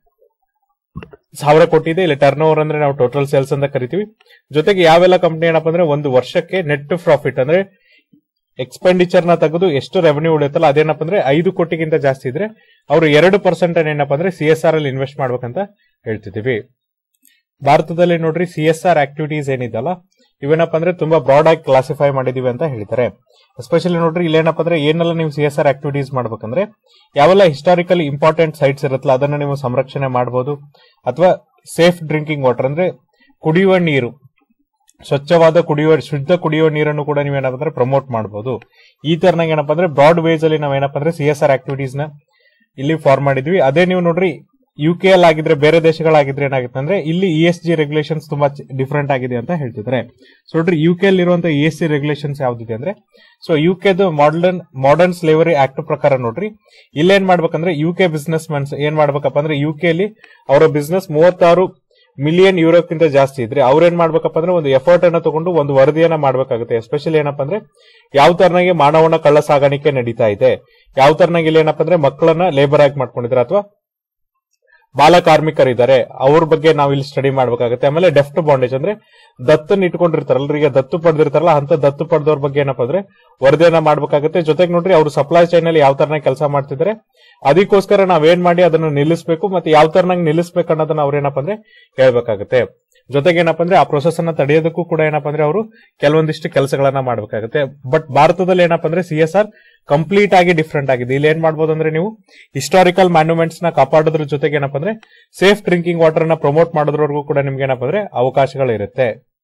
ಸಾವಿರ ಕೋಟಿ ಇದೆ, ಇಲ್ಲಿ ಟರ್ನ್ ಓವರ್ ಅಂದ್ರೆ ನಾವು ಟೋಟಲ್ ಸೇಲ್ಸ್ ಅಂತ ಕರಿತೀವಿ. ಜೊತೆಗೆ ಯಾವೆಲ್ಲ ಕಂಪನಿ ಏನಪ್ಪ ಅಂದ್ರೆ ಒಂದು ವರ್ಷಕ್ಕೆ ನೆಟ್ ಪ್ರಾಫಿಟ್ ಅಂದ್ರೆ ಎಕ್ಸ್ಪೆಂಡಿಚರ್ ನ ತೆಗೆದು ಎಷ್ಟು ರೆವೆನ್ಯೂ ಉಳಿಯುತ್ತಲ್ಲ ಅದೇನಪ್ಪ ಅಂದ್ರೆ ಐದು ಕೋಟಿಗಿಂತ ಜಾಸ್ತಿ ಇದ್ರೆ ಅವರು ಎರಡು ಪರ್ಸೆಂಟ್ ಏನಪ್ಪ ಅಂದ್ರೆ ಸಿ ಎಸ್ ಆರ್ ಅಲ್ಲಿ ಇನ್ವೆಸ್ಟ್ ಮಾಡ್ಬೇಕಂತ ಹೇಳ್ತಿದೀವಿ. ಭಾರತದಲ್ಲಿ ನೋಡ್ರಿ ಸಿ ಎಸ್ ಆರ್ ಆಕ್ಟಿವಿಟೀಸ್ ಏನಿದೆಲ್ಲ ಇವೇನಪ್ಪ ಅಂದ್ರೆ ತುಂಬಾ ಬ್ರಾಡ್ ಆಗಿ ಕ್ಲಾಸಿಫೈ ಮಾಡಿದೀವಿ ಅಂತ ಹೇಳ್ತಾರೆ. ಎಸ್ಪೆಷಲಿ ನೋಡ್ರಿ ಇಲ್ಲೇನಪ್ಪ ಅಂದ್ರೆ ಏನೆಲ್ಲ ನೀವು ಸಿ ಎಸ್ ಆರ್ ಆಕ್ಟಿವಿಟೀಸ್ ಮಾಡ್ಬೇಕಂದ್ರೆ ಯಾವೆಲ್ಲ ಹಿಸ್ಟಾರಿಕಲಿ ಇಂಪಾರ್ಟೆಂಟ್ ಸೈಟ್ಸ್ ಇರುತ್ತಲ್ಲ ಅದನ್ನ ನೀವು ಸಂರಕ್ಷಣೆ ಮಾಡಬಹುದು, ಅಥವಾ ಸೇಫ್ ಡ್ರಿಂಕಿಂಗ್ ವಾಟರ್ ಅಂದ್ರೆ ಕುಡಿಯುವ ನೀರು, ಸ್ವಚ್ಛವಾದ ಕುಡಿಯುವ ಶುದ್ಧ ಕುಡಿಯುವ ನೀರನ್ನು ಕೂಡ ನೀವೇನಪ್ಪ ಅಂದ್ರೆ ಪ್ರಮೋಟ್ ಮಾಡಬಹುದು. ಈ ತರನಾಗ ಏನಪ್ಪ ಅಂದ್ರೆ ಬ್ರಾಡ್ ವೇಸ್ ಅಲ್ಲಿ ನಾವೇನಪ್ಪ ಅಂದ್ರೆ ಸಿ ಎಸ್ ಆರ್ ಆಕ್ಟಿವಿಟೀಸ್ ನ ಇಲ್ಲಿ ಫಾರ್ಮ್ ಮಾಡಿದ್ವಿ. ಅದೇ ನೀವು ನೋಡ್ರಿ ಯು ಕೆ ಅಲ್ಲಿ ಆಗಿದ್ರೆ ಬೇರೆ ದೇಶಗಳಾಗಿದ್ರೆ ಏನಾಗುತ್ತೆ ಅಂದ್ರೆ ಇಲ್ಲಿ ಇ ಎಸ್ ಜಿ ರೆಗ್ಯುಲೇಷನ್ಸ್ ತುಂಬಾ ಡಿಫರೆಂಟ್ ಆಗಿದೆ ಅಂತ ಹೇಳ್ತಿದ್ದಾರೆ. ಸೊ ನೋಡ್ರಿ ಯು ಕೆ ಅಲ್ಲಿ ಇರುವಂತಹ ಇ ಎಸ್ ಜಿ ರೆಗ್ಯುಲೇಷನ್ಸ್ ಯಾವ್ದಿದೆ ಅಂದ್ರೆ ಸೊ ಯು ಕೆದು ಮಾಡರ್ನ್ ಮಾಡರ್ನ್ ಸ್ಲೇವರಿ ಆಕ್ಟ್ ಪ್ರಕಾರ ನೋಡ್ರಿ ಇಲ್ಲೇನ್ ಮಾಡ್ಬೇಕಂದ್ರೆ ಯು ಕೆ ಬಿಸ್ನೆಸ್ ಮ್ಯಾನ್ಸ್ ಏನ್ ಮಾಡ್ಬೇಕಪ್ಪ ಅಂದ್ರೆ ಯು ಕೆ ಅಲ್ಲಿ ಅವರ ಬಿಸ್ನೆಸ್ ಮೂವತ್ತಾರು ಮಿಲಿಯನ್ ಯೂರೋಕ್ಕಿಂತ ಜಾಸ್ತಿ ಇದ್ರೆ ಅವ್ರೇನ್ ಮಾಡ್ಬೇಕಪ್ಪ ಅಂದ್ರೆ ಒಂದು ಎಫರ್ಟ್ ಅನ್ನ ತಗೊಂಡು ಒಂದು ವರದಿಯನ್ನ ಮಾಡ್ಬೇಕಾಗುತ್ತೆ. ಎಸ್ಪೆಷಲಿ ಏನಪ್ಪಾ ಅಂದ್ರೆ ಯಾವ ತರನಾಗಿ ಮಾನವನ ಕಳ್ಳ ಸಾಗಾಣಿಕೆ ನಡೀತಾ ಇದೆ, ಯಾವ ತರನಾಗಿ ಇಲ್ಲಿ ಏನಪ್ಪಾ ಅಂದ್ರೆ ಮಕ್ಕಳನ್ನ ಲೇಬರ್ ಆಗಿ ಮಾಡ್ಕೊಂಡಿದ್ದಾರೆ ಅಥವಾ ಬಾಲ ಕಾರ್ಮಿಕರಿದ್ದಾರೆ, ಅವ್ರ ಬಗ್ಗೆ ನಾವು ಇಲ್ಲಿ ಸ್ಟಡಿ ಮಾಡ್ಬೇಕಾಗುತ್ತೆ. ಆಮೇಲೆ ಡೆಫ್ಟ್ ಬಾಂಡೇಜ್ ಅಂದ್ರೆ ದತ್ತನ್ನ ಇಟ್ಕೊಂಡಿರ್ತಾರಲ್ಲ, ಈಗ ದತ್ತು ಪಡೆದಿರ್ತಾರಲ್ಲ ಅಂತ ದತ್ತು ಪಡೆದವ್ರ ಬಗ್ಗೆ ಏನಪ್ಪಾ ಅಂದ್ರೆ ವರದಿಯನ್ನ ಮಾಡ್ಬೇಕಾಗುತ್ತೆ. ಜೊತೆಗೆ ನೋಡ್ರಿ ಅವ್ರು ಸಪ್ಲೈ ಚೈನ್ ಅಲ್ಲಿ ಯಾವ ತರನಾಗಿ ಕೆಲಸ ಮಾಡ್ತಿದ್ದಾರೆ, ಅದಕ್ಕೋಸ್ಕರ ನಾವೇನ್ ಮಾಡಿ ಅದನ್ನ ನಿಲ್ಲಿಸಬೇಕು ಮತ್ತೆ ಯಾವ ತರನಾಗಿ ನಿಲ್ಲಿಸಬೇಕು ಅನ್ನೋದನ್ನ ಅವ್ರೇನಪ್ಪ ಅಂದ್ರೆ ಹೇಳ್ಬೇಕಾಗುತ್ತೆ. ಜೊತೆಗೆ ಏನಪ್ಪಾ ಅಂದ್ರೆ ಆ ಪ್ರೊಸೆಸ್ ಅನ್ನ ತಡೆಯೋದಕ್ಕೂ ಕೂಡ ಏನಪ್ಪಾ ಅಂದ್ರೆ ಅವರು ಕೆಲವೊಂದಿಷ್ಟು ಕೆಲಸಗಳನ್ನ ಮಾಡ್ಬೇಕಾಗುತ್ತೆ. ಬಟ್ ಭಾರತದಲ್ಲಿ ಏನಪ್ಪಾ ಅಂದ್ರೆ ಸಿ ಎಸ್ ಆರ್ ಕಂಪ್ಲೀಟ್ ಆಗಿ ಡಿಫ್ರೆಂಟ್ ಆಗಿದೆ. ಇಲ್ಲಿ ಏನ್ ಮಾಡ್ಬೋದು ಅಂದ್ರೆ ನೀವು ಹಿಸ್ಟಾರಿಕಲ್ ಮಾನ್ಯುಮೆಂಟ್ಸ್ ನ ಕಾಪಾಡೋದ್ರ ಜೊತೆಗೆ ಏನಪ್ಪಾ ಅಂದ್ರೆ ಸೇಫ್ ಡ್ರಿಂಕಿಂಗ್ ವಾಟರ್ ನ ಪ್ರಮೋಟ್ ಮಾಡೋದ್ರವರೆಗೂ ಕೂಡ ನಿಮ್ಗೆ ಏನಪ್ಪಾ ಅಂದ್ರೆ ಅವಕಾಶಗಳು ಇರುತ್ತೆ.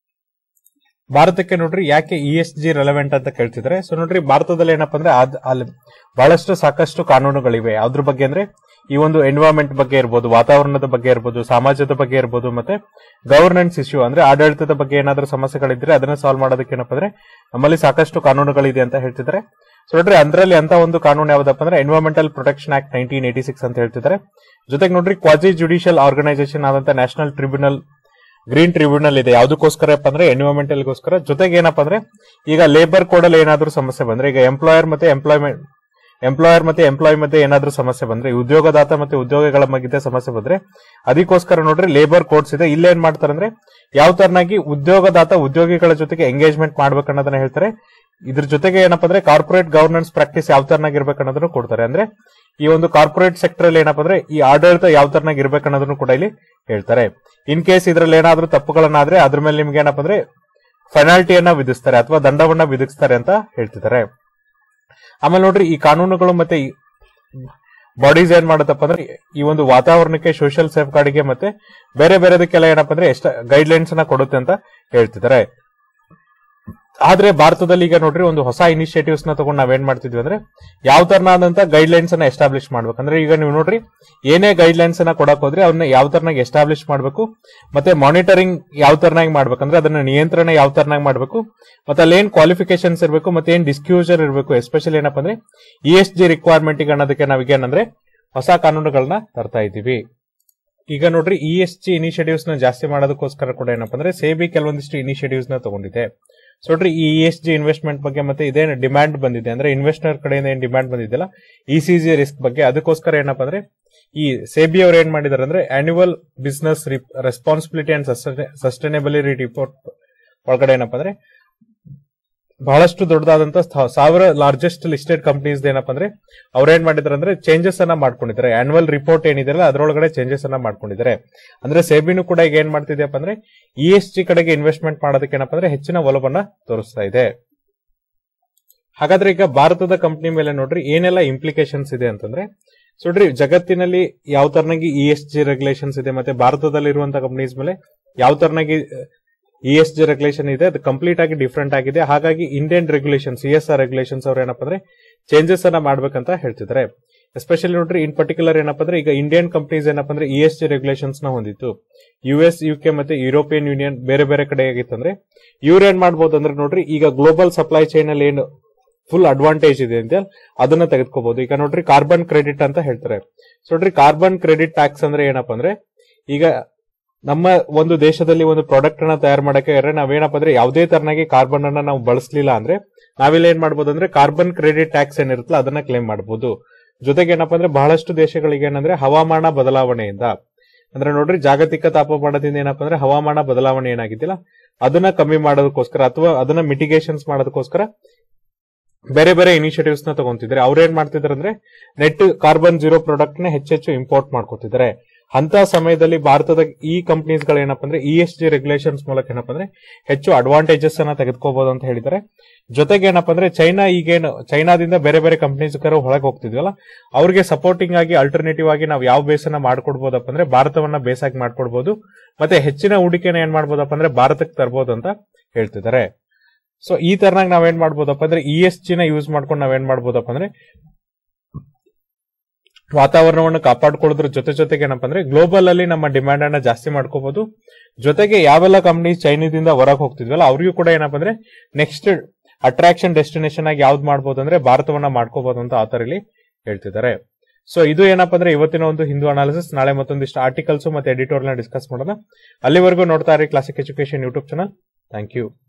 ಭಾರತಕ್ಕೆ ನೋಡ್ರಿ ಯಾಕೆ ಇ ಎಸ್ ಜಿ ರೆಲೆವೆಂಟ್ ಅಂತ ಕೇಳ್ತಿದ್ರೆ, ಸೊ ನೋಡ್ರಿ ಭಾರತದಲ್ಲಿ ಏನಪ್ಪಾ ಅಂದ್ರೆ ಅಲ್ಲಿ ಬಹಳಷ್ಟು ಸಾಕಷ್ಟು ಕಾನೂನುಗಳಿವೆ. ಅದ್ರ ಬಗ್ಗೆ ಅಂದ್ರೆ ಈ ಒಂದು ಎನ್ವೈರನ್ಮೆಂಟ್ ಬಗ್ಗೆ ಇರ್ಬೋದು, ವಾತಾವರಣದ ಬಗ್ಗೆ ಇರ್ಬೋದು, ಸಮಾಜದ ಬಗ್ಗೆ ಇರ್ಬೋದು, ಮತ್ತೆ ಗವರ್ನೆನ್ಸ್ ಇಶ್ಯೂ ಅಂದ್ರೆ ಆಡಳಿತದ ಬಗ್ಗೆ ಏನಾದ್ರೂ ಸಮಸ್ಯೆಗಳಿದ್ರೆ ಅದನ್ನ ಸಾಲ್ವ್ ಮಾಡೋದಕ್ಕೆ ಏನಪ್ಪಾ ಅಂದ್ರೆ ನಮ್ಮಲ್ಲಿ ಸಾಕಷ್ಟು ಕಾನೂನುಗಳಿದೆ ಅಂತ ಹೇಳ್ತಿದ್ದಾರೆ. ಸೊ ನೋಡ್ರಿ ಅದರಲ್ಲಿ ಅಂತ ಒಂದು ಕಾನೂನು ಯಾವ್ದಪ್ಪ ಅಂದ್ರೆ environmental protection act nineteen eighty six ಅಂತ ಹೇಳ್ತಿದ್ದಾರೆ. ಜೊತೆಗೆ ನೋಡ್ರಿ ಕ್ವಾಸಿ ಜುಡಿಷಿಯಲ್ ಆರ್ಗನೈಸೇಷನ್ ಆದಂತ ನ್ಯಾಷನಲ್ ಟ್ರಿಬ್ಯುನಲ್ ಗ್ರೀನ್ ಟ್ರಿಬ್ಯುನಲ್ ಇದೆ. ಯಾವ್ದಕ್ಕೋಸ್ಕರಪ್ಪ ಅಂದ್ರೆ ಎನ್ವೈರನ್ಮೆಂಟಲ್ಗೋಸ್ಕರ. ಜೊತೆಗೆ ಏನಪ್ಪಾ ಅಂದ್ರೆ ಈಗ ಲೇಬರ್ ಕೋಡ್ ಅಲ್ಲಿ ಏನಾದ್ರೂ ಸಮಸ್ಯೆ ಬಂದ್ರೆ, ಈಗ ಎಂಪ್ಲಾಯರ್ ಮತ್ತೆ ಎಂಪ್ಲಾಯ್ಮೆಂಟ್ ಎಂಪ್ಲಾಯರ್ ಮತ್ತೆ ಎಂಪ್ಲಾಯ್ ಮಧ್ಯೆ ಏನಾದ್ರೂ ಸಮಸ್ಯೆ ಬಂದ್ರೆ, ಉದ್ಯೋಗದಾತ ಮತ್ತೆ ಉದ್ಯೋಗಿಗಳ ಮಧ್ಯೆ ಸಮಸ್ಯೆ ಬಂದ್ರೆ ಅದಕ್ಕೋಸ್ಕರ ನೋಡ್ರಿ ಲೇಬರ್ ಕೋಡ್ಸ್ ಇದೆ. ಇಲ್ಲಿ ಏನ್ ಮಾಡ್ತಾರೆ ಅಂದ್ರೆ ಯಾವ ತರನಾಗಿ ಉದ್ಯೋಗದಾತ ಉದ್ಯೋಗಿಗಳ ಜೊತೆಗೆ ಎಂಗೇಜ್ಮೆಂಟ್ ಮಾಡ್ಬೇಕನ್ನೋದನ್ನ ಹೇಳ್ತಾರೆ. ಇದ್ರ ಜೊತೆಗೆ ಏನಪ್ಪಾ ಅಂದ್ರೆ ಕಾರ್ಪೊರೇಟ್ ಗವರ್ನೆನ್ಸ್ ಪ್ರಾಕ್ಟೀಸ್ ಯಾವ ತರನಾಗಿ ಇರ್ಬೇಕನ್ನೋದನ್ನು ಕೊಡ್ತಾರೆ. ಅಂದ್ರೆ ಈ ಒಂದು ಕಾರ್ಪೊರೇಟ್ ಸೆಕ್ಟರ್ ಅಲ್ಲಿ ಏನಪ್ಪಾ ಅಂದ್ರೆ ಈ ಆಡಳಿತ ಯಾವ ತರನಾಗಿ ಇರ್ಬೇಕನ್ನೋದನ್ನು ಕೂಡ ಇಲ್ಲಿ ಹೇಳ್ತಾರೆ. ಇನ್ ಕೇಸ್ ಇದ್ರಲ್ಲಿ ಏನಾದ್ರೂ ತಪ್ಪುಗಳನ್ನಾದ್ರೆ ಅದ್ರ ಮೇಲೆ ನಿಮ್ಗೆ ಏನಪ್ಪಾ ಅಂದ್ರೆ ಪೆನಾಲ್ಟಿಯನ್ನ ವಿಧಿಸ್ತಾರೆ ಅಥವಾ ದಂಡವನ್ನ ವಿಧಿಸ್ತಾರೆ ಅಂತ ಹೇಳ್ತಿದ್ದಾರೆ. ಆಮೇಲೆ ನೋಡ್ರಿ ಈ ಕಾನೂನುಗಳು ಮತ್ತೆ ಬಾಡೀಸ್ ಏನ್ ಮಾಡುತ್ತಪ್ಪ ಅಂದ್ರೆ ಈ ಒಂದು ವಾತಾವರಣಕ್ಕೆ, ಸೋಷಿಯಲ್ ಸೇಫ್ ಗಾರ್ಡ್ಗೆ ಮತ್ತೆ ಬೇರೆ ಬೇರೆದಕ್ಕೆಲ್ಲ ಏನಪ್ಪಾ ಅಂದ್ರೆ ಎಷ್ಟ ಗೈಡ್ ಲೈನ್ಸ್ ಅನ್ನ ಕೊಡುತ್ತೆ ಅಂತ ಹೇಳ್ತಿದ್ದಾರೆ. ಆದ್ರೆ ಭಾರತದಲ್ಲಿ ಈಗ ನೋಡ್ರಿ ಒಂದು ಹೊಸ ಇನಿಷಿಯೇಟಿವ್ಸ್ ನ ತಗೊಂಡು ನಾವೇನ್ ಮಾಡ್ತಿದ್ವಿ ಅಂದ್ರೆ ಯಾವ ತರನಾದಂತ ಗೈಡ್ ಲೈನ್ಸ್ ಅನ್ನ ಎಸ್ಟಾಬ್ಲಿಷ್ ಮಾಡ್ಬೇಕಂದ್ರೆ, ಈಗ ನೀವು ನೋಡ್ರಿ ಏನೇ ಗೈಡ್ ಲೈನ್ಸ್ ಅನ್ನ ಕೊಡಕ್ ಹೋದ್ರೆ ಅವನ್ನ ಯಾವ ತರನಾಗಿ ಎಸ್ಟಾಬ್ಲಿಷ್ ಮಾಡ್ಬೇಕು, ಮತ್ತೆ ಮಾನಿಟರಿಂಗ್ ಯಾವ ತರನಾಗಿ ಮಾಡ್ಬೇಕಂದ್ರೆ ಅದನ್ನ ನಿಯಂತ್ರಣ ಯಾವ ತರನಾಗಿ ಮಾಡ್ಬೇಕು, ಮತ್ತೆ ಅಲ್ಲಿ ಏನ್ ಕ್ವಾಲಿಫಿಕೇಶನ್ಸ್ ಇರಬೇಕು, ಮತ್ತೆ ಏನ್ ಡಿಸ್ಕ್ಯೂಸರ್ ಇರಬೇಕು, ಎಸ್ಪೆಷಲಿ ಏನಪ್ಪಾ ಅಂದ್ರೆ ಇ ಎಸ್ ಜಿ ರಿಕ್ವೈರ್ಮೆಂಟ್ ಅನ್ನೋದಕ್ಕೆ ನಾವೀಗೇನಂದ್ರೆ ಹೊಸ ಕಾನೂನುಗಳನ್ನ ತರ್ತಾ ಇದ್ದೀವಿ. ಈಗ ನೋಡ್ರಿ ಇ ಎಸ್ ಜಿ ಇನಿಷಿಯೇಟಿವ್ಸ್ ನ ಜಾಸ್ತಿ ಮಾಡೋದಕ್ಕೋಸ್ಕರ ಕೂಡ ಏನಪ್ಪಾ ಅಂದ್ರೆ ಸೇಬಿ ಕೆಲವೊಂದಿಷ್ಟು ಇನಿಷಿಯೇಟಿವ್ಸ್ ನ ತಗೊಂಡಿದೆ. ಸೊ ನೋಡ್ರಿ ಈ ಇ ಎಸ್ ಜಿ ಇನ್ವೆಸ್ಟ್ಮೆಂಟ್ ಬಗ್ಗೆ ಮತ್ತೆ ಇದೇನು ಡಿಮ್ಯಾಂಡ್ ಬಂದಿದೆ ಅಂದ್ರೆ ಇನ್ವೆಸ್ಟರ್ ಕಡೆಯಿಂದ ಏನ್ ಡಿಮ್ಯಾಂಡ್ ಬಂದಿದೆಯಲ್ಲ ಇ ಸಿ ಜಿ ರಿಸ್ಕ್ ಬಗ್ಗೆ, ಅದಕ್ಕೋಸ್ಕರ ಏನಪ್ಪಾ ಅಂದ್ರೆ ಈ ಸೇಬಿ ಅವರು ಏನ್ ಮಾಡಿದಾರೆ ಅಂದ್ರೆ annual business responsibility and sustainability report ಒಳಗಡೆ ಏನಪ್ಪಾ ಅಂದ್ರೆ ಬಹಳಷ್ಟು ದೊಡ್ಡದಾದಂತ ಸಾವಿರ ಲಾರ್ಜೆಸ್ಟ್ ಲಿಸ್ಟೆಡ್ ಕಂಪನೀಸ್ ಏನಪ್ಪಾ ಅಂದ್ರೆ ಅವ್ರೇನ್ ಮಾಡಿದಾರೆ ಅಂದ್ರೆ ಚೇಂಜಸ್ ಅನ್ನ ಮಾಡ್ಕೊಂಡಿದ್ದಾರೆ. ಆನ್ಯುವಲ್ ರಿಪೋರ್ಟ್ ಏನಿದೆಯಲ್ಲ ಅದರೊಳಗಡೆ ಚೇಂಜಸ್ ಅನ್ನ ಮಾಡ್ಕೊಂಡಿದ್ದಾರೆ. ಅಂದ್ರೆ ಸೇಬಿನೂ ಕೂಡ ಈಗ ಏನ್ ಮಾಡ್ತಿದ್ಯಪ್ಪ ಅಂದ್ರೆ ಇ ಎಸ್ ಜಿ ಕಡೆಗೆ ಇನ್ವೆಸ್ಟ್ಮೆಂಟ್ ಮಾಡೋದಕ್ಕೆ ಏನಪ್ಪಾ ಅಂದ್ರೆ ಹೆಚ್ಚಿನ ಒಲವನ್ನ ತೋರಿಸ್ತಾ ಇದೆ. ಹಾಗಾದ್ರೆ ಈಗ ಭಾರತದ ಕಂಪನಿ ಮೇಲೆ ನೋಡ್ರಿ ಏನೆಲ್ಲ ಇಂಪ್ಲಿಕೇಶನ್ಸ್ ಇದೆ ಅಂತಂದ್ರೆ, ಸೊ ನೋಡ್ರಿ ಜಗತ್ತಿನಲ್ಲಿ ಯಾವ ತರನಾಗಿ ಇ ಎಸ್ ಜಿ ರೆಗ್ಯುಲೇಷನ್ಸ್ ಇದೆ ಮತ್ತೆ ಭಾರತದಲ್ಲಿ ಇರುವಂತಹ ಕಂಪನೀಸ್ ಮೇಲೆ ಯಾವ ತರನಾಗಿ ಇ ಎಸ್ ಜಿ ರೆಗ್ಯುಲೇಷನ್ ಇದೆ, ಅದು ಕಂಪ್ಲೀಟ್ ಆಗಿ ಡಿಫ್ರೆಂಟ್ ಆಗಿದೆ. ಹಾಗಾಗಿ Indian regulation C S R regulations ಅವ್ರು ಏನಪ್ಪಾ ಅಂದ್ರೆ ಚೇಂಜಸ್ ಅನ್ನ ಮಾಡ್ಬೇಕಂತ ಹೇಳ್ತಿದ್ದಾರೆ. ಎಸ್ಪೆಷಲಿ ನೋಡ್ರಿ ಇನ್ ಪರ್ಟಿಕ್ಯುಲರ್ ಏನಪ್ಪಾ ಅಂದ್ರೆ ಈಗ ಇಂಡಿಯನ್ ಕಂಪನೀಸ್ ಏನಪ್ಪಾ ಅಂದ್ರೆ ಇ ಎಸ್ ಜಿ ರೆಗ್ಯುಲೇಷನ್ಸ್ ನ ಹೊಂದಿತ್ತು. ಯು ಎಸ್ ಯು ಕೆ ಮತ್ತೆ ಯುರೋಪಿಯನ್ ಯೂನಿಯನ್ ಬೇರೆ ಬೇರೆ ಕಡೆ ಆಗಿತ್ತಂದ್ರೆ ಇವ್ರು ಏನ್ ಮಾಡ್ಬೋದು ಅಂದ್ರೆ ನೋಡ್ರಿ ಈಗ ಗ್ಲೋಬಲ್ ಸಪ್ಲೈ ಚೈನ್ ಅಲ್ಲಿ ಏನು ಫುಲ್ ಅಡ್ವಾಂಟೇಜ್ ಇದೆ ಅಂತ ಅದನ್ನ ತೆಗೆದುಕೋಬಹುದು. ಈಗ ನೋಡ್ರಿ ಕಾರ್ಬನ್ ಕ್ರೆಡಿಟ್ ಅಂತ ಹೇಳ್ತಾರೆ. ಸೊ ನೋಡ್ರಿ ಕಾರ್ಬನ್ ಕ್ರೆಡಿಟ್ ಟ್ಯಾಕ್ಸ್ ಅಂದ್ರೆ ಏನಪ್ಪಾ ಅಂದ್ರೆ ಈಗ ನಮ್ಮ ಒಂದು ದೇಶದಲ್ಲಿ ಒಂದು ಪ್ರಾಡಕ್ಟ್ ಅನ್ನ ತಯಾರು ಮಾಡಕ್ಕೆ ನಾವೇನಪ್ಪ ಅಂದ್ರೆ ಯಾವುದೇ ತರನಾಗಿ ಕಾರ್ಬನ್ ಅನ್ನ ನಾವು ಬಳಸಲಿಲ್ಲ ಅಂದ್ರೆ ನಾವಿಲ್ಲಿ ಏನ್ ಮಾಡಬಹುದು ಅಂದ್ರೆ ಕಾರ್ಬನ್ ಕ್ರೆಡಿಟ್ ಟ್ಯಾಕ್ಸ್ ಏನಿರುತ್ತಲ್ಲ ಅದನ್ನ ಕ್ಲೇಮ್ ಮಾಡಬಹುದು. ಜೊತೆಗೆ ಏನಪ್ಪಾ ಅಂದ್ರೆ ಬಹಳಷ್ಟು ದೇಶಗಳಿಗೆ ಏನಂದ್ರೆ ಹವಾಮಾನ ಬದಲಾವಣೆಯಿಂದ ಅಂದ್ರೆ ನೋಡ್ರಿ ಜಾಗತಿಕ ತಾಪಮಾನದಿಂದ ಏನಪ್ಪಾ ಅಂದ್ರೆ ಹವಾಮಾನ ಬದಲಾವಣೆ ಏನಾಗಿದ್ದಿಲ್ಲ ಅದನ್ನ ಕಮ್ಮಿ ಮಾಡೋದಕ್ಕೋಸ್ಕರ ಅಥವಾ ಅದನ್ನ ಮಿಟಿಗೇಷನ್ಸ್ ಮಾಡೋದಕ್ಕೋಸ್ಕರ ಬೇರೆ ಬೇರೆ ಇನಿಷಿಯೇಟಿವ್ಸ್ ನ ತಗೊಂತಿದ್ದಾರೆ. ಅವ್ರೇನ್ ಮಾಡ್ತಿದ್ದಾರೆ ಅಂದ್ರೆ ನೆಟ್ ಕಾರ್ಬನ್ ಜೀರೋ ಪ್ರಾಡಕ್ಟ್ ನ ಹೆಚ್ಚೆಚ್ಚು ಇಂಪೋರ್ಟ್ ಮಾಡ್ಕೊತಿದ್ದಾರೆ. ಅಂತ ಸಮಯದಲ್ಲಿ ಭಾರತದ ಈ ಕಂಪನೀಸ್ ಗಳು ಏನಪ್ಪಾ ಅಂದ್ರೆ ಇ ಎಸ್ ಜಿ ರೆಗ್ಯುಲೇಷನ್ಸ್ ಮೂಲಕ ಏನಪ್ಪಾ ಅಂದ್ರೆ ಹೆಚ್ಚು ಅಡ್ವಾಂಟೇಜಸ್ ಅನ್ನ ತೆಗೆದುಕೋಬಹುದು ಅಂತ ಹೇಳಿದ್ದಾರೆ. ಜೊತೆಗೆ ಏನಪ್ಪಾ ಅಂದ್ರೆ ಚೈನಾ ಈಗೇನು ಚೈನಾದಿಂದ ಬೇರೆ ಬೇರೆ ಕಂಪನೀಸ್ ಹೊರಗೆ ಹೋಗ್ತಿದ್ವಲ್ಲ ಅವ್ರಿಗೆ ಸಪೋರ್ಟಿಂಗ್ ಆಗಿ ಅಲ್ಟರ್ನೇಟಿವ್ ಆಗಿ ನಾವು ಯಾವ ಬೇಸ್ ಅನ್ನ ಮಾಡ್ಕೊಡ್ಬೋದಪ್ಪ ಅಂದ್ರೆ ಭಾರತವನ್ನ ಬೇಸ್ ಆಗಿ ಮಾಡ್ಕೊಡ್ಬಹುದು. ಮತ್ತೆ ಹೆಚ್ಚಿನ ಹೂಡಿಕೆನ ಏನ್ ಮಾಡ್ಬೋದಪ್ಪ ಅಂದ್ರೆ ಭಾರತಕ್ಕೆ ತರಬಹುದು ಅಂತ ಹೇಳ್ತಿದ್ದಾರೆ. ಸೊ ಈ ತರನಾಗಿ ನಾವೇನ್ ಮಾಡ್ಬೋದಪ್ಪ ಅಂದ್ರೆ ಇ ಎಸ್ ಜಿ ನ ಯೂಸ್ ಮಾಡ್ಕೊಂಡು ನಾವೇನ್ ಮಾಡ್ಬೋದಪ್ಪ ಅಂದ್ರೆ ವಾತಾವರಣವನ್ನು ಕಾಪಾಡ್ಕೊಳ್ಳೋದ್ರ ಜೊತೆ ಜೊತೆಗೆ ಏನಪ್ಪಾ ಅಂದ್ರೆ ಗ್ಲೋಬಲ್ ಅಲ್ಲಿ ನಮ್ಮ ಡಿಮ್ಯಾಂಡ್ ಅನ್ನ ಜಾಸ್ತಿ ಮಾಡ್ಕೋಬಹುದು. ಜೊತೆಗೆ ಯಾವೆಲ್ಲ ಕಂಪನೀಸ್ ಚೈನಾದಿಂದ ಹೊರಗೆ ಹೋಗ್ತಿದ್ವಲ್ಲ ಅವ್ರಿಗೂ ಕೂಡ ಏನಪ್ಪಾ ಅಂದ್ರೆ ನೆಕ್ಸ್ಟ್ ಅಟ್ರಾಕ್ಷನ್ ಡೆಸ್ಟಿನೇಷನ್ ಆಗಿ ಯಾವ್ದು ಮಾಡ್ಬೋದು ಅಂದ್ರೆ ಭಾರತವನ್ನ ಮಾಡ್ಕೋಬಹುದು ಅಂತ ಆತರ ಇಲ್ಲಿ ಹೇಳ್ತಿದ್ದಾರೆ. ಸೊ ಇದು ಏನಪ್ಪಾ ಅಂದ್ರೆ ಇವತ್ತಿನ ಒಂದು ಹಿಂದೂ ಅನಾಲಿಸಿಸ್. ನಾಳೆ ಮತ್ತೊಂದಿಷ್ಟು ಆರ್ಟಿಕಲ್ಸ್ ಮತ್ತೆ ಎಡಿಟೋರಿಯಲ್ ನ ಡಿಸ್ಕಸ್ ಮಾಡೋಣ. ಅಲ್ಲಿವರೆಗೂ ನೋಡ್ತಾ ಇರಿ classic education YouTube channel. Thank you.